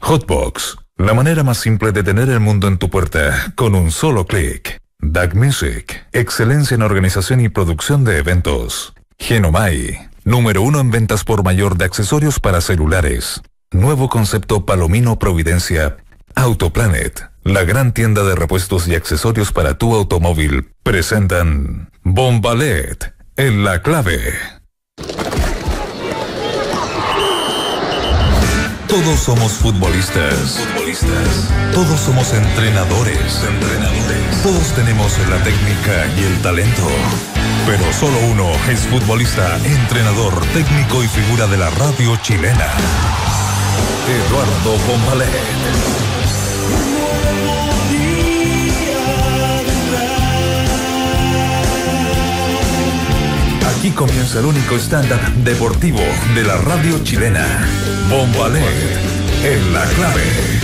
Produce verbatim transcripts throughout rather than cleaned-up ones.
Hotbox, la manera más simple de tener el mundo en tu puerta con un solo clic. D A C Music, excelencia en organización y producción de eventos. Genomai, número uno en ventas por mayor de accesorios para celulares. Nuevo concepto Palomino Providencia. Autoplanet, la gran tienda de repuestos y accesorios para tu automóvil, presentan Bombalet, en la clave. Todos somos futbolistas. Futbolistas. Todos somos entrenadores. Entrenadores. Todos tenemos la técnica y el talento. Pero solo uno es futbolista, entrenador, técnico y figura de la radio chilena. Eduardo Bombalet. Aquí comienza el único stand-up deportivo de la radio chilena. Bombalet, en la clave.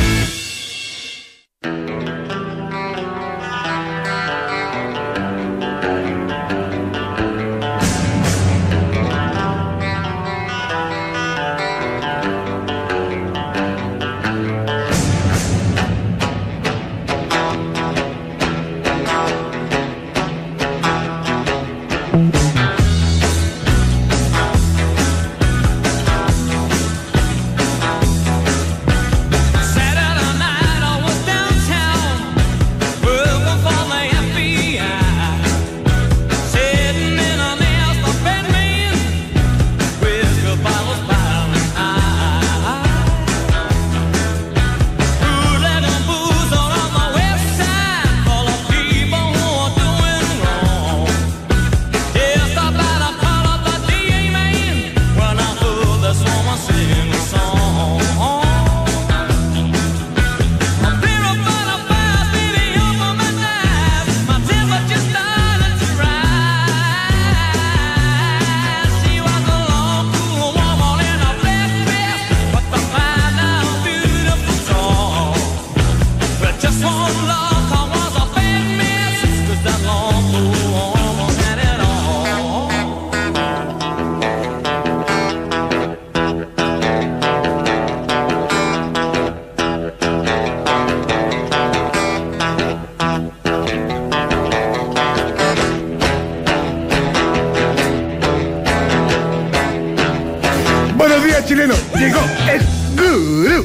Chileno, llegó el gurú.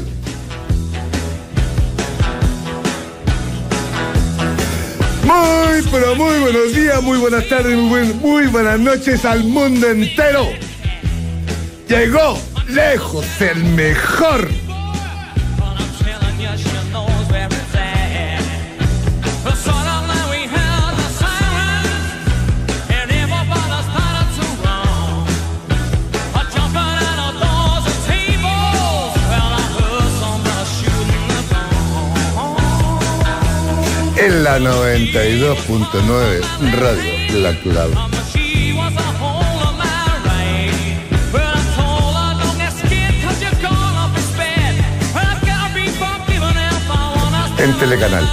Muy, pero muy buenos días, muy buenas tardes, muy, buen, muy buenas noches al mundo entero. Llegó lejos el mejor. En la noventa y dos punto nueve Radio La Clave. En Telecanal.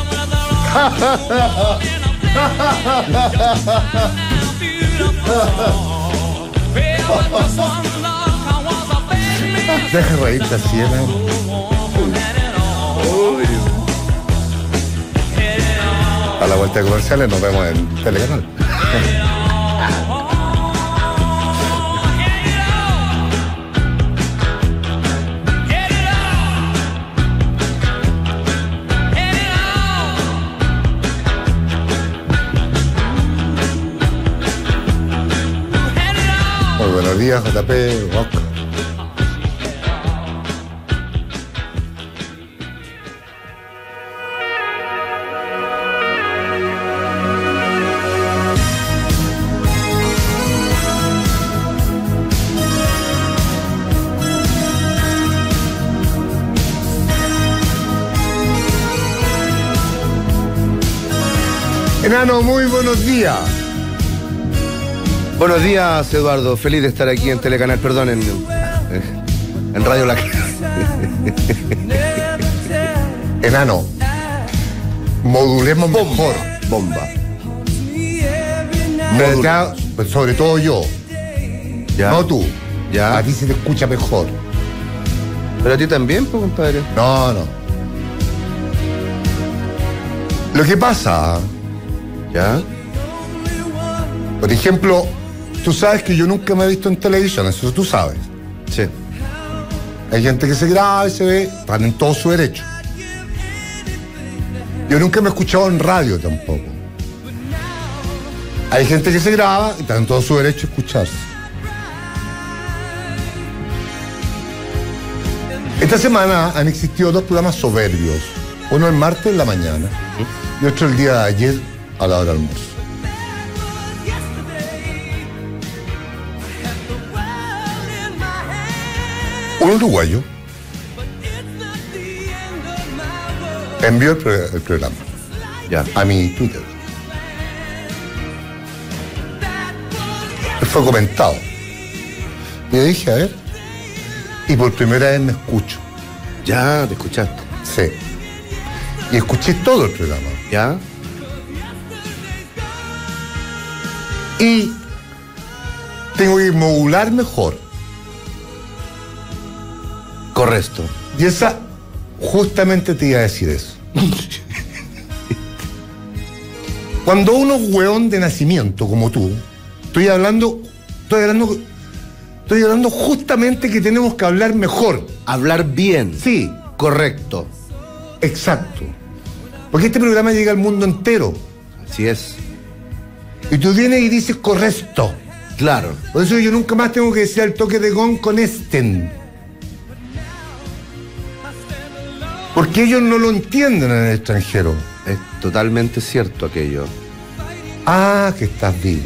Deja reírte así, ¿no? A la vuelta de comerciales nos vemos en Telecanal. Muy buenos días, J P Rock. Enano, muy buenos días. Buenos días, Eduardo. Feliz de estar aquí en Telecanal, perdón, en, en Radio La Clave. Enano, modulemos Bomba. mejor. Bomba. Modul- ya, pues sobre todo yo. Ya. No tú. Ya. A ti se te escucha mejor. Pero a ti también, pues, compadre. No, no. Lo que pasa, ¿Ya? por ejemplo, tú sabes que yo nunca me he visto en televisión, eso tú sabes. Sí. Hay gente que se graba y se ve, están en todo su derecho. Yo nunca me he escuchado en radio tampoco. Hay gente que se graba y está en todo su derecho a escucharse. Esta semana han existido dos programas soberbios. Uno el martes en la mañana y otro el día de ayer a la hora del almuerzo. Un uruguayo envió el, pro- el programa Ya. a mi Twitter. Fue comentado. Y le dije, a ver, y por primera vez me escucho. Ya, te escuchaste. Sí. Y escuché todo el programa. ¿Ya? Y tengo que modular mejor. Correcto. Y esa, justamente te iba a decir eso. Cuando uno es hueón de nacimiento, como tú, estoy hablando, estoy hablando, estoy hablando justamente que tenemos que hablar mejor. Hablar bien. Sí, Correcto. exacto. Porque este programa llega al mundo entero. Así es. Y tú vienes y dices correcto. Claro. Por eso yo nunca más tengo que decir el toque de gong con esten. Porque ellos no lo entienden en el extranjero. Es totalmente cierto aquello. Ah, que estás vivo.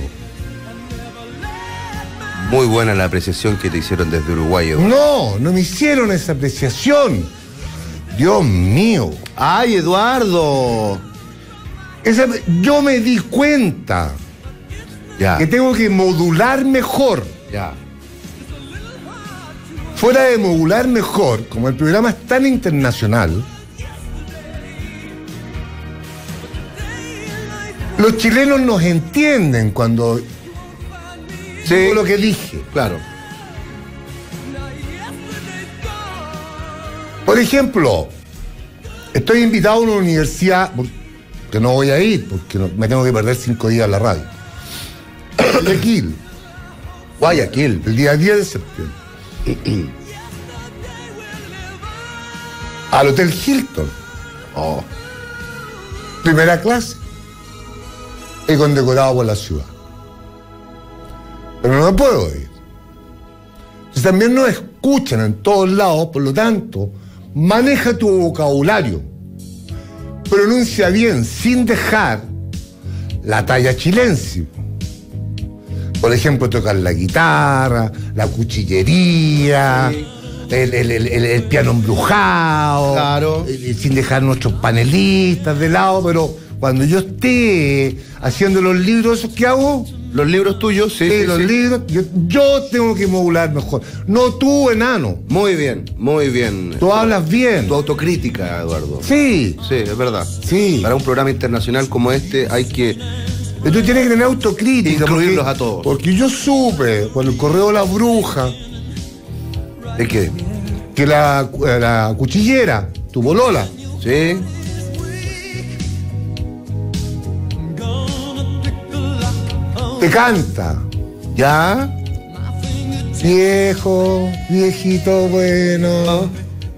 Muy buena la apreciación que te hicieron desde Uruguay, Eduardo. No, no me hicieron esa apreciación. Dios mío. ¡Ay, Eduardo! Esa- yo me di cuenta Ya. que tengo que modular mejor. Ya. Fuera de modular mejor, como el programa es tan internacional, los chilenos nos entienden cuando Sí. digo lo que dije. Claro. Por ejemplo, estoy invitado a una universidad, que no voy a ir, porque no- me tengo que perder cinco días en la radio. Guayaquil, Guayaquil. el día diez de septiembre. Al Hotel Hilton, Oh. primera clase, y condecorado por la ciudad. Pero no puedo ir. Entonces, también nos escuchan en todos lados, por lo tanto, maneja tu vocabulario. Pronuncia bien, sin dejar la talla chilense. Por ejemplo, tocar la guitarra, la cuchillería, Sí. el, el- el- el- el piano embrujado, Claro. eh, sin dejar nuestros panelistas de lado, pero cuando yo esté haciendo los libros esos que hago, Los libros tuyos, sí, eh, sí, los sí. libros, yo, yo tengo que modular mejor. No tú, enano. Muy bien, muy bien. Tú hablas bien. Tu autocrítica, Eduardo. Sí, Sí, es verdad. sí. Para un programa internacional como este hay que... Y tú tienes que tener autocrítica. Incluirlos porque- a todos. Porque yo supe, cuando el correo de la bruja, ¿De qué? que la, la cuchillera, tu bolola, ¿Sí? te canta. ¿Ya? Viejo, viejito bueno.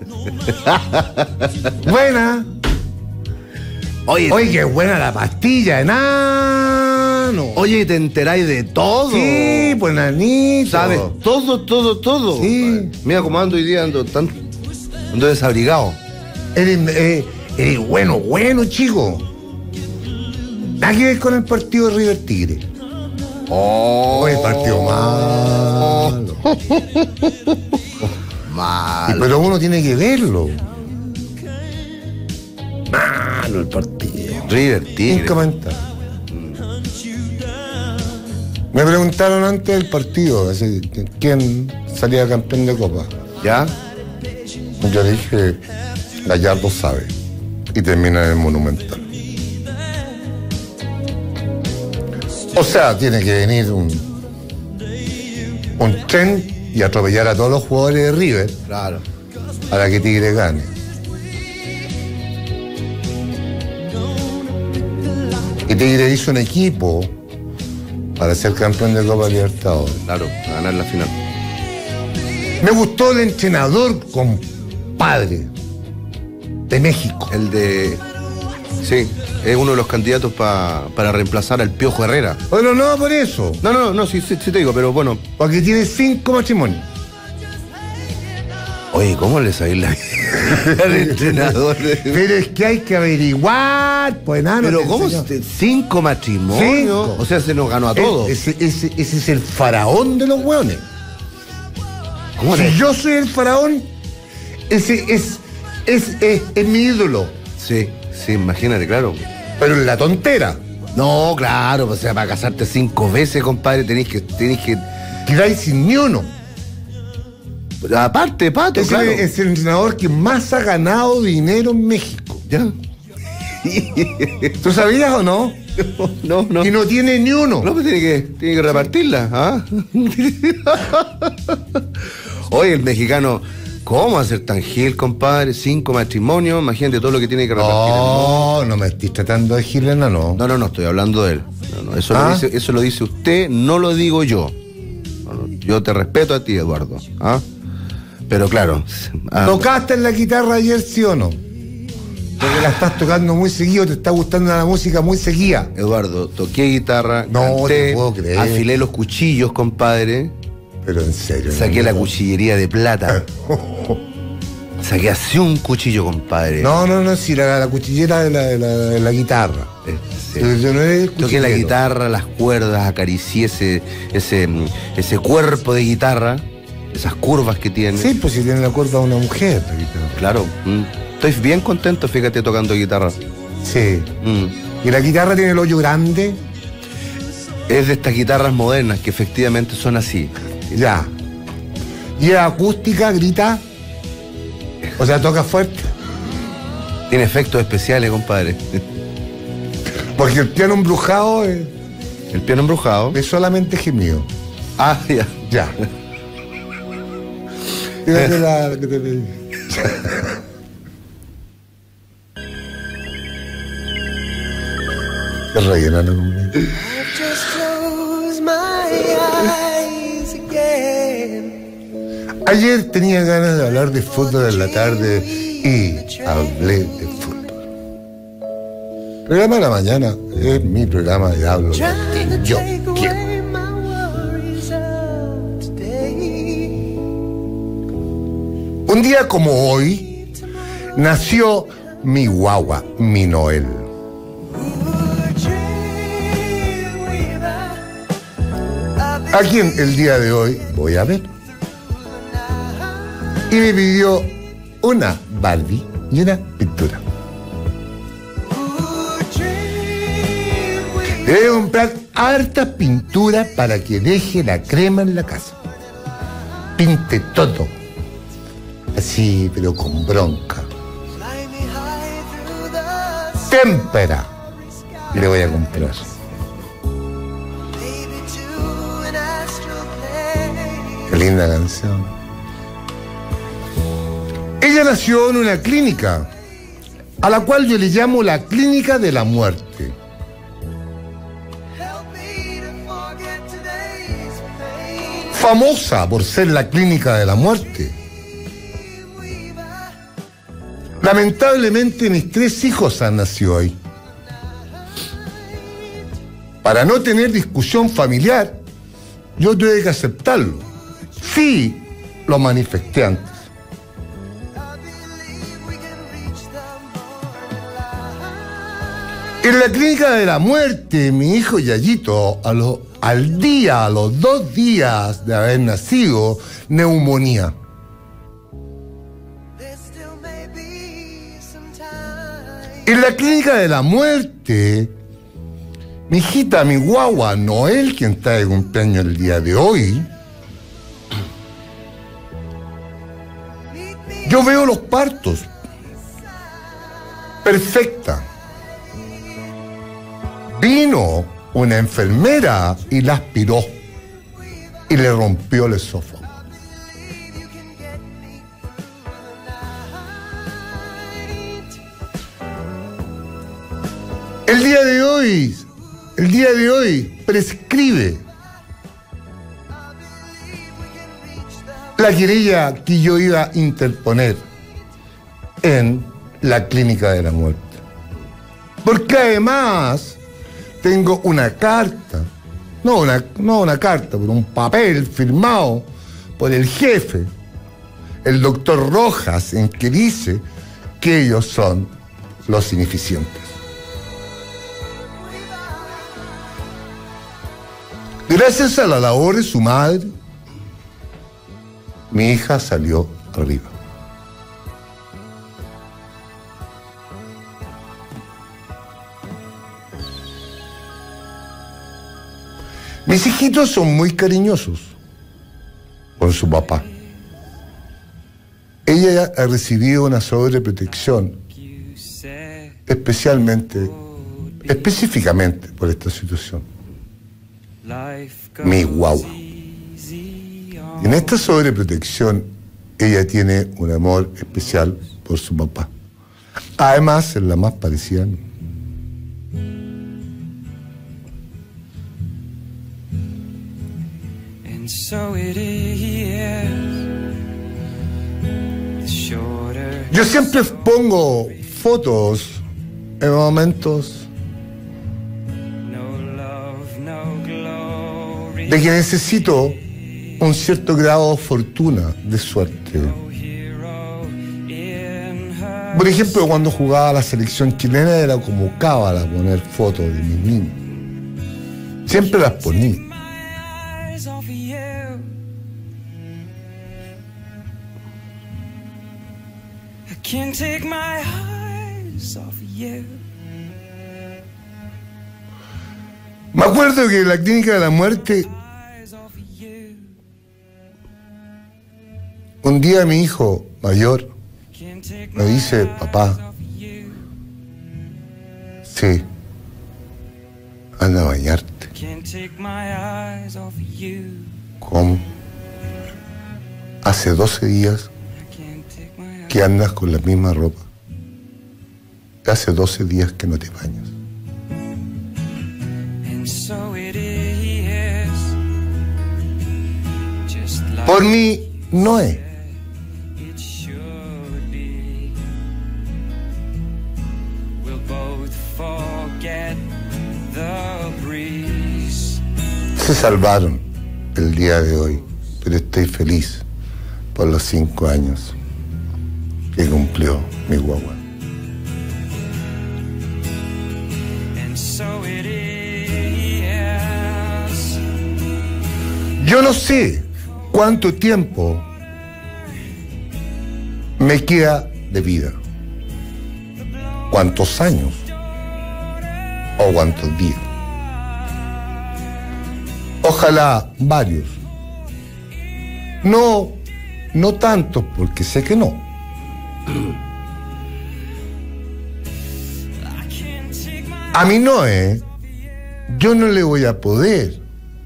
Buena. Oye, Oye, qué buena la pastilla, enano. oye, te enteráis de todo. Sí, pues nanito. Sabes todo, todo, todo. Sí. Mira cómo ando hoy día, ando tan... Ando desabrigado. Eres, eh, eres bueno, bueno, chico. Nada que ver con el partido de River Tigre. Oh. Oye, el partido malo. Mal. Pero uno tiene que verlo. Malo el partido. River Tigre. Nunca me entra. Me preguntaron antes del partido, así, quién salía campeón de Copa. ¿Ya? Yo le dije, Gallardo sabe. Y termina en el Monumental. O sea, tiene que venir un, un tren y atropellar a todos los jugadores de River. Claro. a la que Tigre gane. Y Tigre hizo un equipo para ser campeón de Copa Libertadores. Claro, a ganar la final. Me gustó el entrenador, compadre, de México. El de... Sí, es uno de los candidatos pa, para reemplazar al Piojo Herrera. Bueno, no por eso, No, no, no, sí, sí, sí te digo, pero bueno. porque tiene cinco matrimonios. Oye, ¿cómo le sabéis la vida al entrenador? Pero es que hay que averiguar, pues nada. Pero ¿cómo? se- ¿Cinco matrimonios? Cinco. O sea, se nos ganó a todos. Ese, ese, ese es el faraón de los hueones. ¿Cómo Si le- yo soy el faraón, ese es, es, es, es mi ídolo. Sí, sí, imagínate, claro. Pero en la tontera. No, claro, o sea, para casarte cinco veces, compadre, tenés que... Tenés que... Tiráis sin ni uno. Aparte, Pato, Es, claro. el, es el entrenador que más ha ganado dinero en México. ¿Ya? ¿Tú sabías o no? No, no. Y no tiene ni uno. No, pues tiene que, tiene que repartirla, ¿ah? Oye, el mexicano, ¿cómo va a ser tan gil, compadre? Cinco matrimonios, imagínate todo lo que tiene que repartir. No, no me estoy tratando de gilena, no. No, no, no, estoy hablando de él. No, no, eso, ¿Ah? lo dice, eso lo dice usted, no lo digo yo. No, no, yo te respeto a ti, Eduardo. ¿Ah? Pero claro. ah, ¿Tocaste en la guitarra ayer, sí o no? Porque la estás tocando muy seguido, te está gustando la música muy seguida. Eduardo, toqué guitarra, No, canté, te puedo creer. afilé los cuchillos, compadre. Pero en serio. Saqué no, la no. cuchillería de plata. Saqué así un cuchillo, compadre. No, no, no, si la, la cuchillera de la, de la, de la guitarra. Eh, sí. Yo, yo no era el Toqué la cuchillero. guitarra, las cuerdas, acaricié ese, ese, ese cuerpo de guitarra, esas curvas que tiene. Sí, pues si tiene la cuerda de una mujer. la guitarra. Claro. mm. Estoy bien contento, fíjate, tocando guitarra. Sí. Mm. Y la guitarra tiene el hoyo grande. Es de estas guitarras modernas que efectivamente son así. Ya. Y es acústica, grita. O sea, toca fuerte. Tiene efectos especiales, compadre. Porque el piano embrujado es, El piano embrujado. es solamente gemido. Ah, ya. Ya. Fíjate la que te pedí. Qué rellena, ¿no? Just close my eyes again. Ayer tenía ganas de hablar de fútbol en la tarde y hablé de fútbol. Programa de la mañana es mi programa de hablo de lo Trying que to yo take quiero. away my worries of today. Un día como hoy nació mi guagua, mi Noel. A quien el día de hoy voy a ver. Y me pidió una Barbie y una pintura. Debe comprar hartas pinturas para que deje la crema en la casa. Pinte todo. Así, pero con bronca. Témpera. Le voy a comprar. Qué linda canción. Ella nació en una clínica, a la cual yo le llamo la clínica de la muerte. Famosa por ser la clínica de la muerte. Lamentablemente mis tres hijos han nacido ahí. Para no tener discusión familiar, yo tuve que aceptarlo. Sí, lo manifesté antes. En la clínica de la muerte, mi hijo Yayito, a lo- al día, a los dos días de haber nacido, neumonía. En la clínica de la muerte, mi hijita, mi guagua, Noel, quien está de cumpleaños el día de hoy, yo veo los partos. Perfecta. Vino una enfermera y la aspiró y le rompió el esófago. El día de hoy, el día de hoy prescribe la querella que yo iba a interponer en la clínica de la muerte. Porque además tengo una carta, no una, no una carta, pero un papel firmado por el jefe, el doctor Rojas, en que dice que ellos son los ineficientes. Gracias a la labor de su madre, mi hija salió arriba. Mis hijitos son muy cariñosos con su papá. Ella ha recibido una sobreprotección, especialmente, específicamente por esta situación. Mi guagua. En esta sobreprotección, ella tiene un amor especial por su papá. Además, es la más parecida a mí. Yo siempre pongo fotos en momentos de que necesito un cierto grado de fortuna, de suerte. Por ejemplo, cuando jugaba la selección chilena era como cábala poner fotos de mis niños. Siempre las ponía. Can't take my eyes off you. Me acuerdo que en la clínica de la muerte, un día mi hijo mayor me dice, papá, sí, anda a bañarte. ¿Cómo? Hace doce días que andas con la misma ropa. Hace doce días que no te bañas. Por mí no es. Se salvaron el día de hoy, pero estoy feliz por los cinco años que cumplió mi guagua. Yo no sé cuánto tiempo me queda de vida, cuántos años o cuántos días. Ojalá varios. No, no tantos, porque sé que no. A mi Noé, yo no le voy a poder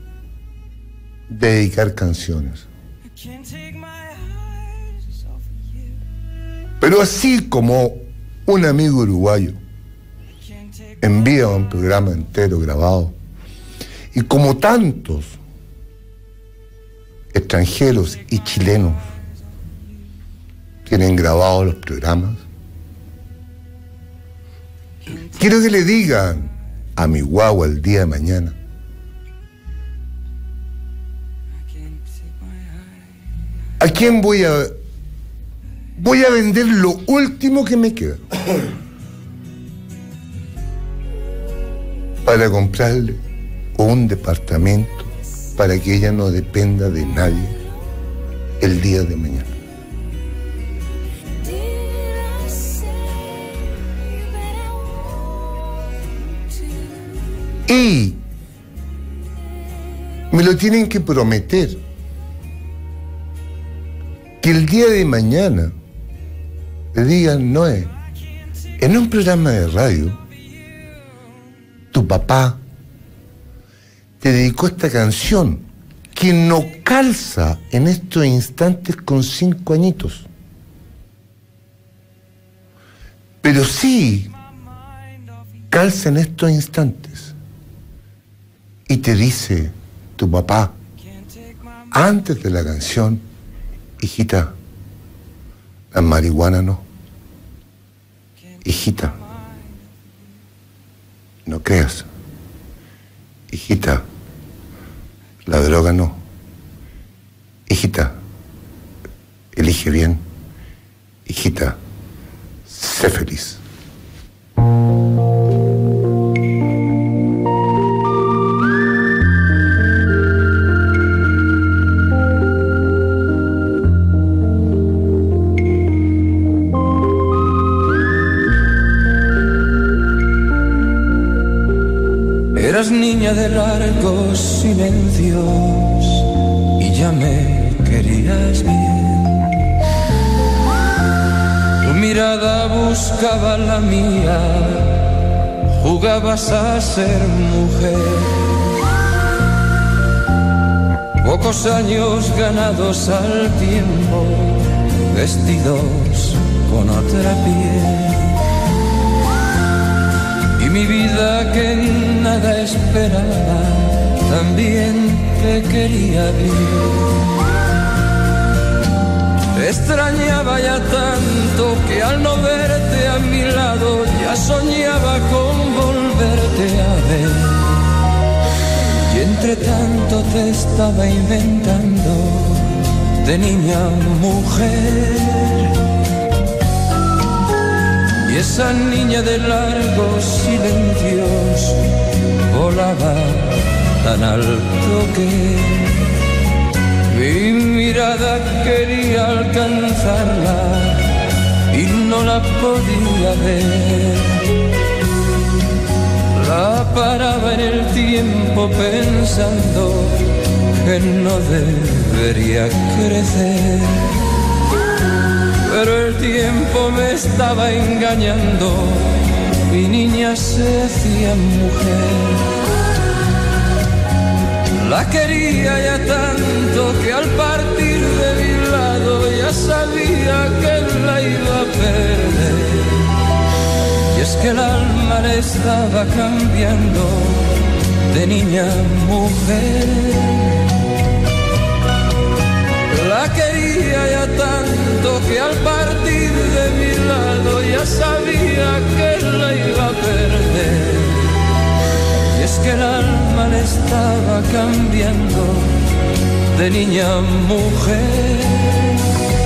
dedicar canciones. Pero así como un amigo uruguayo envía un programa entero grabado, y como tantos extranjeros y chilenos tienen grabados los programas, quiero que le digan a mi guagua el día de mañana: ¿a quién voy a voy a vender lo último que me queda para comprarle un departamento para que ella no dependa de nadie el día de mañana? Y me lo tienen que prometer, que el día de mañana le digan: Noé, en un programa de radio, tu papá te dedicó esta canción que no calza en estos instantes con cinco añitos, pero sí calza en estos instantes y te dice tu papá antes de la canción: hijita, la marihuana no. Hijita, no creas. Hijita, la droga no. Hijita, elige bien. Hijita, sé feliz. Eras niña de largos silencios y ya me querías bien. Tu mirada buscaba la mía, jugabas a ser mujer. Pocos años ganados al tiempo, vestidos con otra piel. Y mi vida que nada esperaba, también te quería bien. Te extrañaba ya tanto que al no verte a mi lado ya soñaba con volverte a ver. Y entre tanto te estaba inventando de niña a mujer. Y esa niña de largos silencios volaba tan alto que mi mirada quería alcanzarla y no la podía ver. La paraba en el tiempo pensando que no debería crecer. Pero el tiempo me estaba engañando, mi niña se hacía mujer. La quería ya tanto que al partir de mi lado ya sabía que la iba a perder. Y es que el alma le estaba cambiando de niña a mujer. La quería ya tanto que al partir de mi lado ya sabía que la iba a perder. Y es que el alma le estaba cambiando de niña a mujer.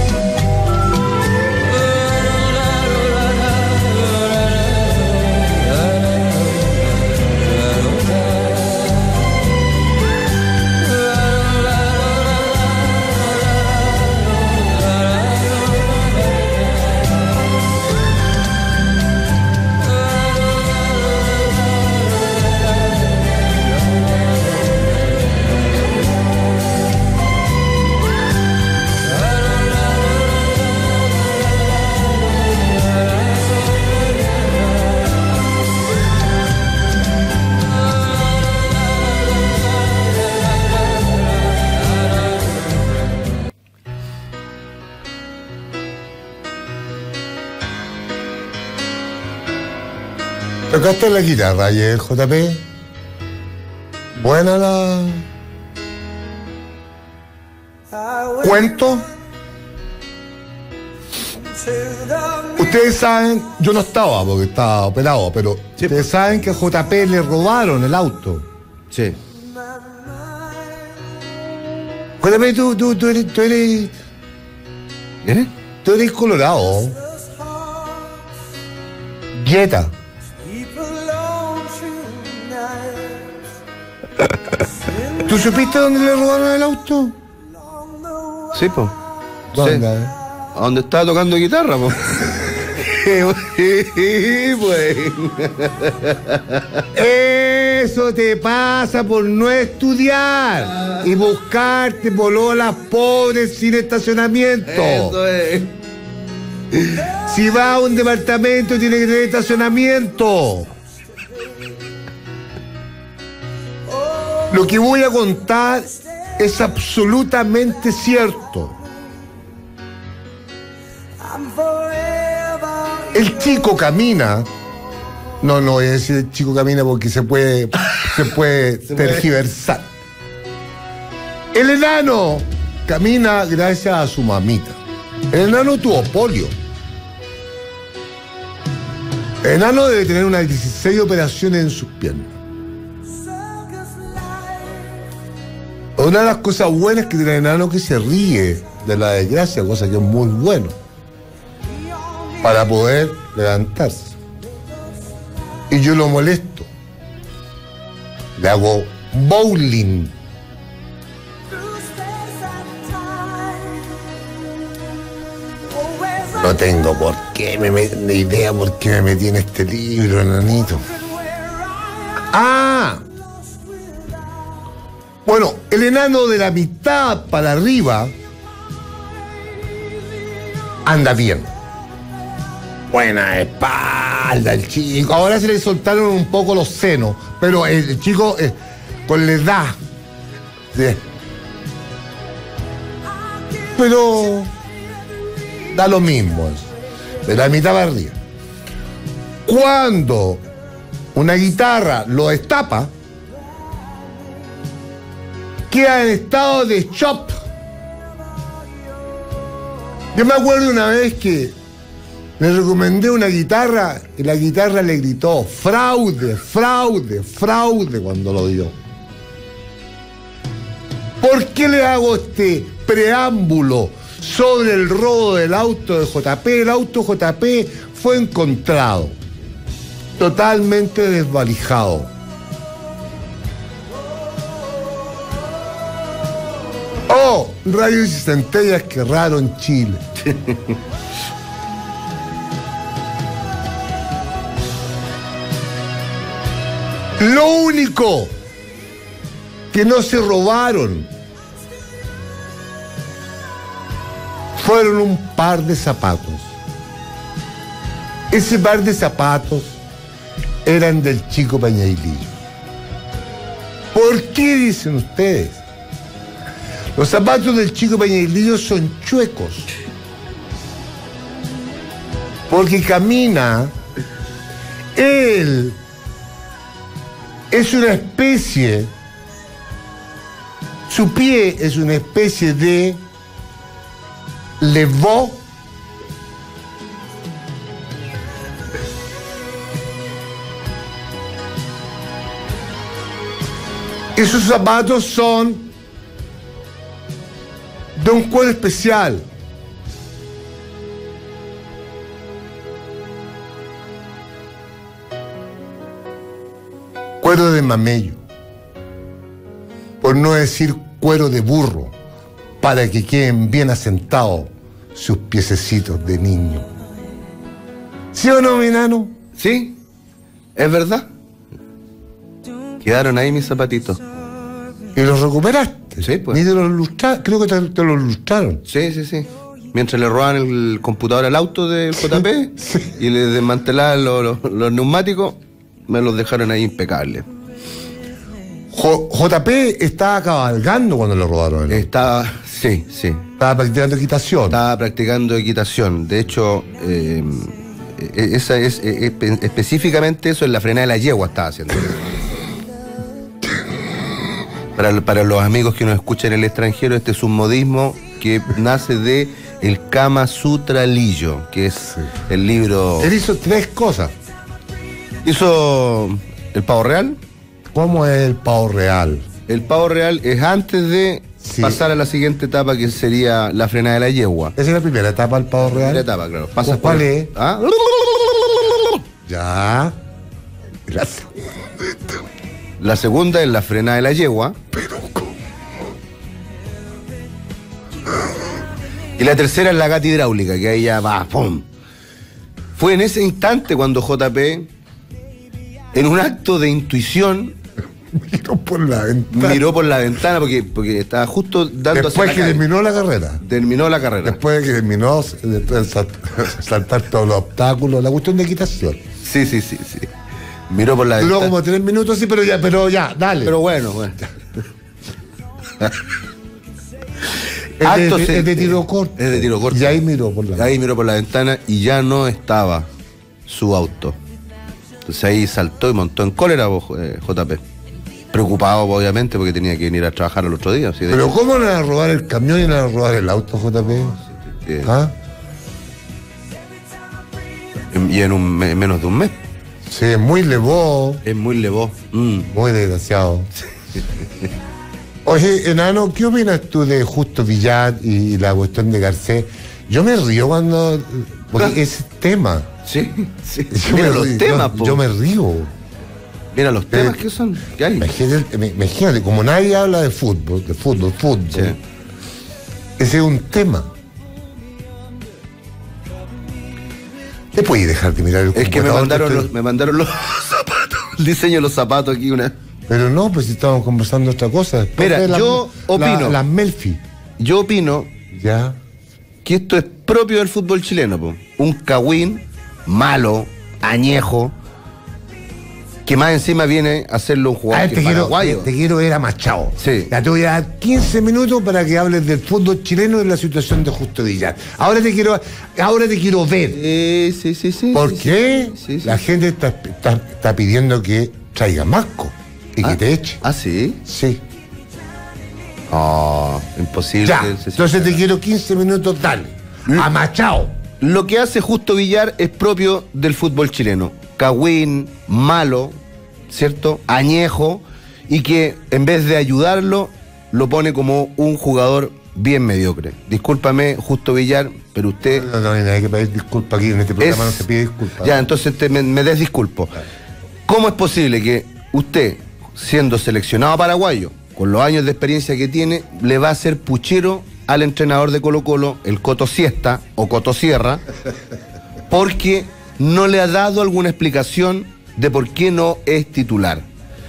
¿Tocaste la guitarra ayer, J P? Buena la... ¿Cuento? Ustedes saben, yo no estaba porque estaba operado, pero sí, ustedes saben que a J P le robaron el auto. Sí. J P, tú, tú, tú eres... Tú eres, ¿Eh? tú eres colorado. Dieta. ¿Tú supiste dónde le robaron el auto? Sí, po. ¿Dónde? Sí. ¿A dónde estaba tocando guitarra, po? Pues. Eso te pasa por no estudiar y buscarte pololas pobres sin estacionamiento. Eso es. Si va a un departamento tiene que tener estacionamiento. Lo que voy a contar es absolutamente cierto. El chico camina No, no voy a decir el chico camina porque se puede, se puede Se puede. tergiversar. El enano camina gracias a su mamita. El enano tuvo polio. El enano debe tener unas dieciséis operaciones en sus piernas. Una de las cosas buenas que tiene el enano es que se ríe de la desgracia, cosa que es muy bueno, para poder levantarse. Y yo lo molesto. Le hago bowling. No tengo por qué me met- ni idea por qué me metí en este libro, enanito. ¡Ah! Bueno, el enano de la mitad para arriba anda bien. Buena espalda el chico. Ahora se le soltaron un poco los senos, pero el chico eh, con la edad. Sí. Pero da lo mismo eso, de la mitad para arriba. Cuando una guitarra lo destapa, queda en estado de shock. Yo me acuerdo una vez que le recomendé una guitarra y la guitarra le gritó fraude, fraude, fraude cuando lo dio. ¿Por qué le hago este preámbulo sobre el robo del auto de J P? El auto J P fue encontrado totalmente desvalijado. Oh, rayos y centellas, qué raro en Chile. Lo único que no se robaron fueron un par de zapatos. Ese par de zapatos eran del chico Peñailillo. ¿Por qué dicen ustedes? Los zapatos del chico Peñailillo son chuecos. Porque camina, él es una especie, su pie es una especie de levó y sus zapatos son de un cuero especial. Cuero de mamello, por no decir cuero de burro, para que queden bien asentados sus piececitos de niño. ¿Sí o no, mi enano? Sí, es verdad. Quedaron ahí mis zapatitos. ¿Y los recuperaste? Sí, pues. Ni te los lustraron, creo que te, te los lustraron. Sí, sí, sí. Mientras le robaban el computador al auto del J P Sí. y le desmantelaban los, los- los neumáticos, me los dejaron ahí impecables. Jo- J P estaba cabalgando cuando le robaron el auto. Estaba, sí, sí. Estaba practicando equitación. Estaba practicando equitación. De hecho, eh, eh, esa es eh, espe- específicamente eso en la frenada de la yegua estaba haciendo. Para, para los amigos que nos escuchan en el extranjero, este es un modismo que nace de el Kama Sutra Lillo, que es el libro. Él hizo tres cosas. Hizo el pavo real. ¿Cómo es el pavo real? El pavo real es antes de Sí. pasar a la siguiente etapa, que sería la frenada de la yegua. Esa es la primera etapa del pavo real. Primera etapa, claro. Pasas ¿Cuál por- es? ¿Ah? Ya. Gracias. La segunda es la frenada de la yegua. Y la tercera es la gata hidráulica, que ahí ya va, ¡pum! Fue en ese instante cuando J P, en un acto de intuición, Miró por la ventana. miró por la ventana porque, porque estaba justo dando Después hacia que la calle. terminó la carrera. Terminó la carrera. Después de que terminó de de sal- saltar todos los obstáculos, la cuestión de equitación. Sí, sí, sí, sí. Miró por la Duró ventana. como tres minutos, sí, pero ya, pero ya, dale. Pero bueno, bueno. es, Acto de, se- es de tiro corto. Es de tiro corto. Y ahí miró por la Ahí miró por la ventana y ya no estaba su auto. Entonces ahí saltó y montó en cólera vos, eh, J P. Preocupado, obviamente, porque tenía que venir a trabajar el otro día. ¿Sí? Pero hecho, ¿cómo le van a robar el camión y le van a robar el auto, J P? Sí. ¿Ah? Y en, un, en menos de un mes. Sí, es muy levó. Es muy levó. Mm. Muy desgraciado. Oye, enano, ¿qué opinas tú de Justo Villar y la cuestión de Garcés? Yo me río cuando... Porque ese tema... Sí, sí. Yo Mira me los río, temas, yo, po. yo me río. Mira los temas Eh, que son. ¿Qué hay? Imagínate, imagínate, como nadie habla de fútbol, de fútbol, fútbol, Sí. ese es un tema. ¿Te puedes dejar de mirar el Es que me computador? mandaron, Te los, estoy- me mandaron los zapatos, el diseño de los zapatos aquí una. Pero no, pues si estábamos conversando otra cosa. Después Mira, de la- yo la- opino. Las Melfi. Yo opino Ya. que esto es propio del fútbol chileno, po. Un cagüín malo, añejo, que más encima viene a hacerlo un A jugador ver, que te es quiero, paraguayo. te quiero ver a Machado. Sí. Ya te voy a dar quince minutos para que hables del fútbol chileno y de la situación de Justo Villar. Ahora te quiero, ahora te quiero ver. Sí, sí, sí, sí. ¿Por sí, qué sí, sí, la sí. gente está, está- está pidiendo que traiga Masco y Ah, que te eche? Ah, sí. Sí. Oh, imposible. Ya. que se- Entonces te quiero quince minutos, dale. A Machado. Lo que hace Justo Villar es propio del fútbol chileno. Cagüín, malo, ¿cierto? Añejo, y que en vez de ayudarlo, lo pone como un jugador bien mediocre. Discúlpame, Justo Villar, pero usted... No, no hay nadie que pedir disculpas aquí en este programa, es- no se pide disculpas. Ya, entonces te- me, me des disculpo. ¿Cómo es posible que usted, siendo seleccionado paraguayo, con los años de experiencia que tiene, le va a hacer puchero al entrenador de Colo Colo, el Coto Siesta o Coto Sierra, porque no le ha dado alguna explicación de por qué no es titular?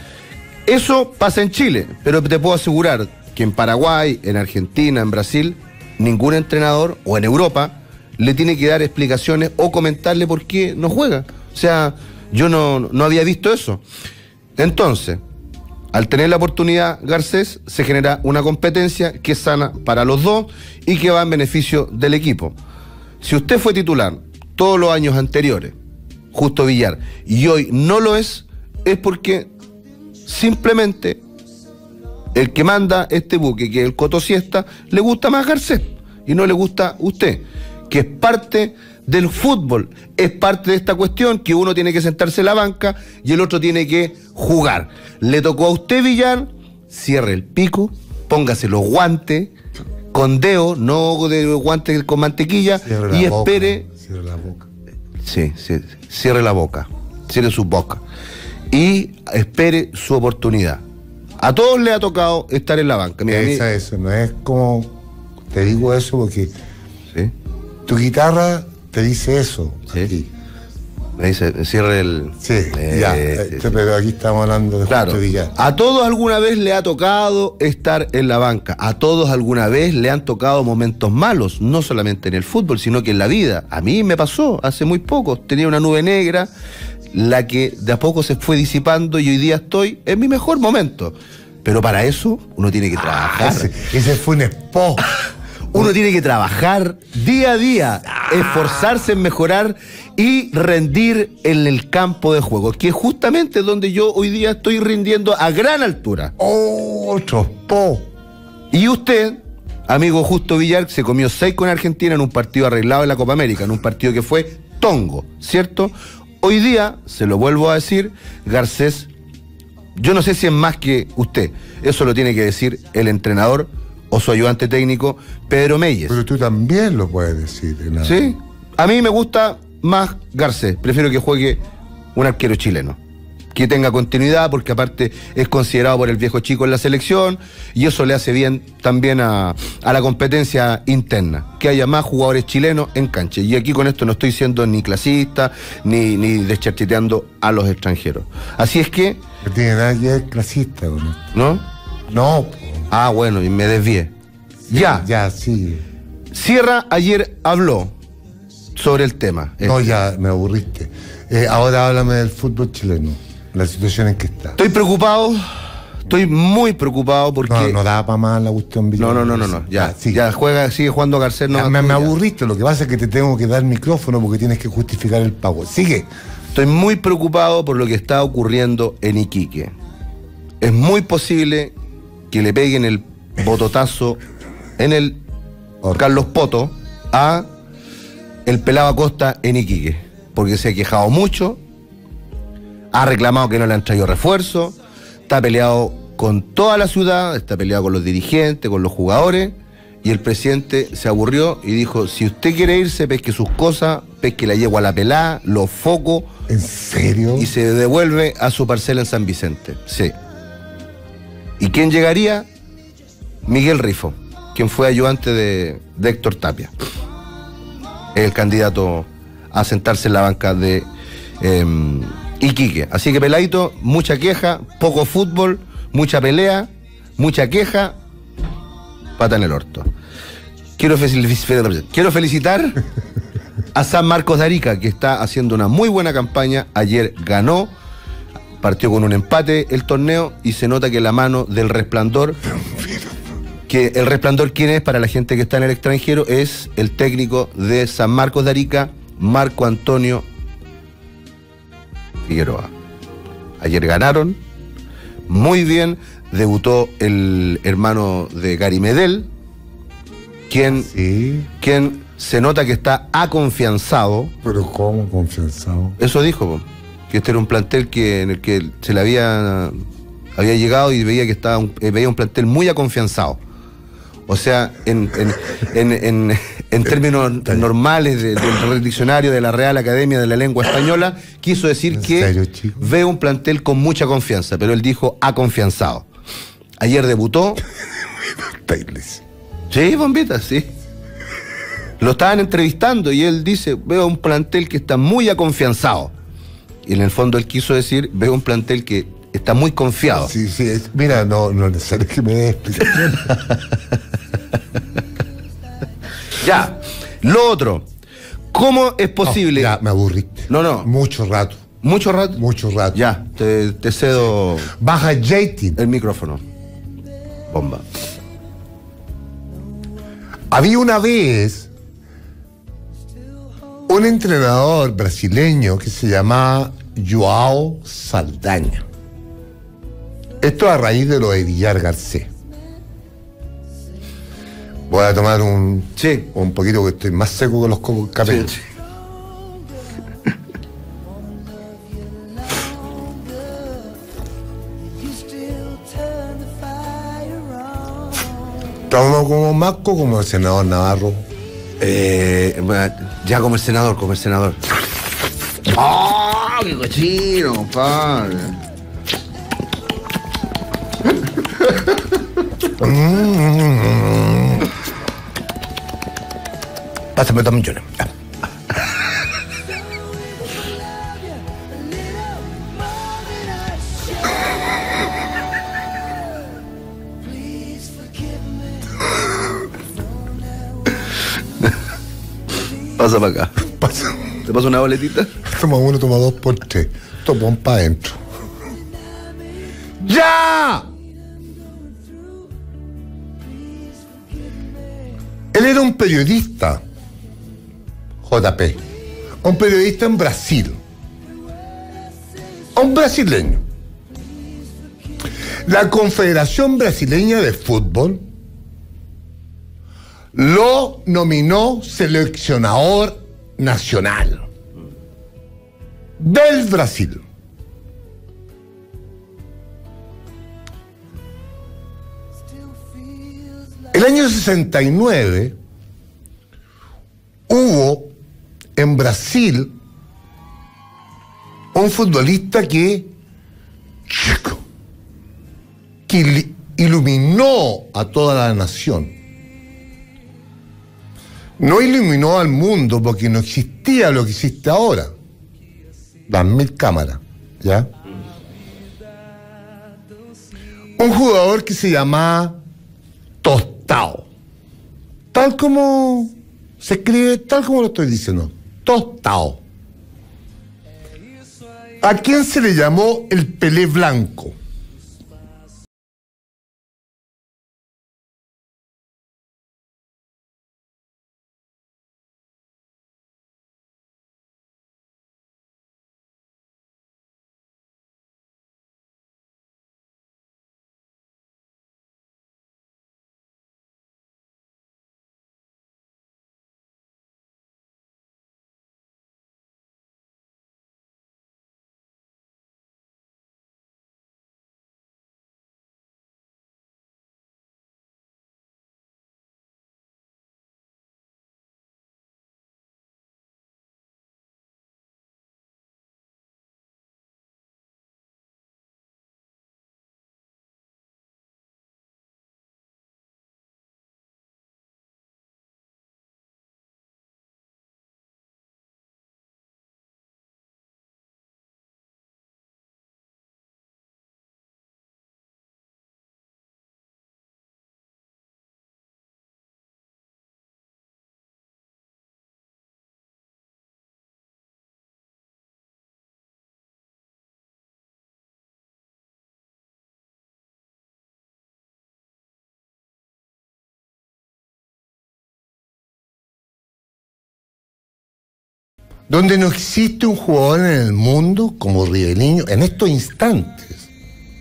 Eso pasa en Chile, pero te puedo asegurar que en Paraguay, en Argentina, en Brasil, ningún entrenador, o en Europa, le tiene que dar explicaciones o comentarle por qué no juega. O sea, yo no, no había visto eso. Entonces, al tener la oportunidad Garcés, se genera una competencia que es sana para los dos y que va en beneficio del equipo. Si usted fue titular todos los años anteriores, Justo Villar, y hoy no lo es, es porque simplemente el que manda este buque, que es el Coto Siesta, le gusta más Garcés y no le gusta usted, que es parte del fútbol, es parte de esta cuestión que uno tiene que sentarse en la banca y el otro tiene que jugar. Le tocó a usted, Villar, cierre el pico, póngase los guantes con dedo, no de guantes con mantequilla, Cierre y la boca, espere. cierre la boca. Sí, sí, cierre la boca, cierre su boca y espere su oportunidad. A todos les ha tocado estar en la banca. Mira, a mí- Esa, eso, no es como. Te digo eso porque sí, tu guitarra te dice eso. Sí. aquí. me dice, cierre el... Sí, Eh, ya. sí, eh, sí. Pero aquí estamos hablando de Claro, Justo Villar. a todos alguna vez le ha tocado estar en la banca, a todos alguna vez le han tocado momentos malos, no solamente en el fútbol, sino que en la vida. A mí me pasó hace muy poco, tenía una nube negra, la que de a poco se fue disipando y hoy día estoy en mi mejor momento. Pero para eso uno tiene que trabajar. Ese, ese fue un espo. Uno tiene que trabajar día a día, esforzarse en mejorar y rendir en el campo de juego, que es justamente donde yo hoy día estoy rindiendo a gran altura. Otro espo. Y usted, amigo Justo Villar, se comió seis con Argentina en un partido arreglado de la Copa América, en un partido que fue tongo, ¿cierto? Hoy día, se lo vuelvo a decir, Garcés, yo no sé si es más que usted, eso lo tiene que decir el entrenador o su ayudante técnico, Pedro Meyes. Pero tú también lo puedes decir. enano. Sí, a mí me gusta más Garcés, prefiero que juegue un arquero chileno, que tenga continuidad, porque aparte es considerado por el viejo chico en la selección, y eso le hace bien también a, a la competencia interna, que haya más jugadores chilenos en cancha. Y aquí con esto no estoy siendo ni clasista, ni, ni descharchiteando a los extranjeros. Así es que, No tiene nada que ver clasista con esto. ¿no? No, po. Ah, bueno, y me desvié. Ya, Ya, sí. Sierra ayer habló sobre el tema. No, Este. ya, me aburriste. Eh, ahora háblame del fútbol chileno, la situación en que está. Estoy preocupado, estoy muy preocupado porque... No, no da para más la cuestión. No, no, no, no, no, ya, Ah, sí. ya juega, sigue jugando Garcés. No, Ya, me, me ya. aburriste, lo que pasa es que te tengo que dar micrófono porque tienes que justificar el pago. Sigue. Estoy muy preocupado por lo que está ocurriendo en Iquique. Es muy posible que le peguen el bototazo en el Carlos Poto a el Pelado Acosta en Iquique, porque se ha quejado mucho, ha reclamado que no le han traído refuerzo, está peleado con toda la ciudad, está peleado con los dirigentes, con los jugadores, y el presidente se aburrió y dijo, si usted quiere irse, pesque sus cosas, pesque la yegua a la pelá, los focos. ¿En serio? Y se devuelve a su parcela en San Vicente. Sí. ¿Y quién llegaría? Miguel Rifo, quien fue ayudante de, de Héctor Tapia. El candidato a sentarse en la banca de eh, Iquique. Así que, Peladito, mucha queja, poco fútbol, mucha pelea, mucha queja, pata en el orto. Quiero, fel- quiero felicitar a San Marcos de Arica, que está haciendo una muy buena campaña. Ayer ganó, partió con un empate el torneo y se nota que la mano del Resplandor, que el Resplandor, ¿quién es? Para la gente que está en el extranjero, es el técnico de San Marcos de Arica, Marco Antonio Figueroa. Ayer ganaron, muy bien, debutó el hermano de Gary Medel, quien, Sí, quien se nota que está aconfianzado. pero ¿cómo confianzado? Eso dijo, po, que este era un plantel que, en el que se le había, había llegado y veía que estaba un, eh, veía un plantel muy aconfianzado. O sea, en, en, en, en, en términos normales de- del diccionario de la Real Academia de la Lengua Española, quiso decir ¿En que serio, chico? ve un plantel con mucha confianza, pero él dijo aconfianzado. Ayer debutó. Tailes. Sí, bombita, sí. Lo estaban entrevistando y él dice, veo un plantel que está muy aconfianzado. Y en el fondo él quiso decir, veo un plantel que está muy confiado. Sí, sí, es- mira, no, no es necesario que me dé explicación. Ya, lo otro, ¿cómo es posible? Oh, ya, me aburriste. No, no. Mucho rato, ¿Mucho rato? mucho rato. Ya, te, te cedo Baja J-Team. el micrófono. Bomba. Había una vez un entrenador brasileño que se llamaba Joao Saldaña. Esto a raíz de lo de Villar Garcés. Voy a tomar un, Sí. un poquito que estoy más seco que los cocos capelos. Sí, You still turn the fire on. Estamos como Marco, como el senador Navarro. Eh, bueno, ya como el senador, como el senador. ¡Ah, qué cochino, compadre! Pásame dos millones. Ya. Please forgive me. Pasa para acá. Pasa. ¿Te paso una boletita? Toma uno, toma dos por tres. Toma para adentro. ¡Ya! Él era un periodista, J P, un periodista en Brasil, un brasileño. La Confederación Brasileña de Fútbol lo nominó seleccionador nacional del Brasil. El año sesenta y nueve hubo en Brasil un futbolista que, que ili- iluminó a toda la nación. No iluminó al mundo porque no existía lo que existe ahora. Las mil cámaras, ¿ya? Un jugador que se llamaba Tostao. Tal como se escribe, tal como lo estoy diciendo. Tostao. ¿A quién se le llamó el Pelé Blanco? donde no existe un jugador en el mundo como Riveliño en estos instantes.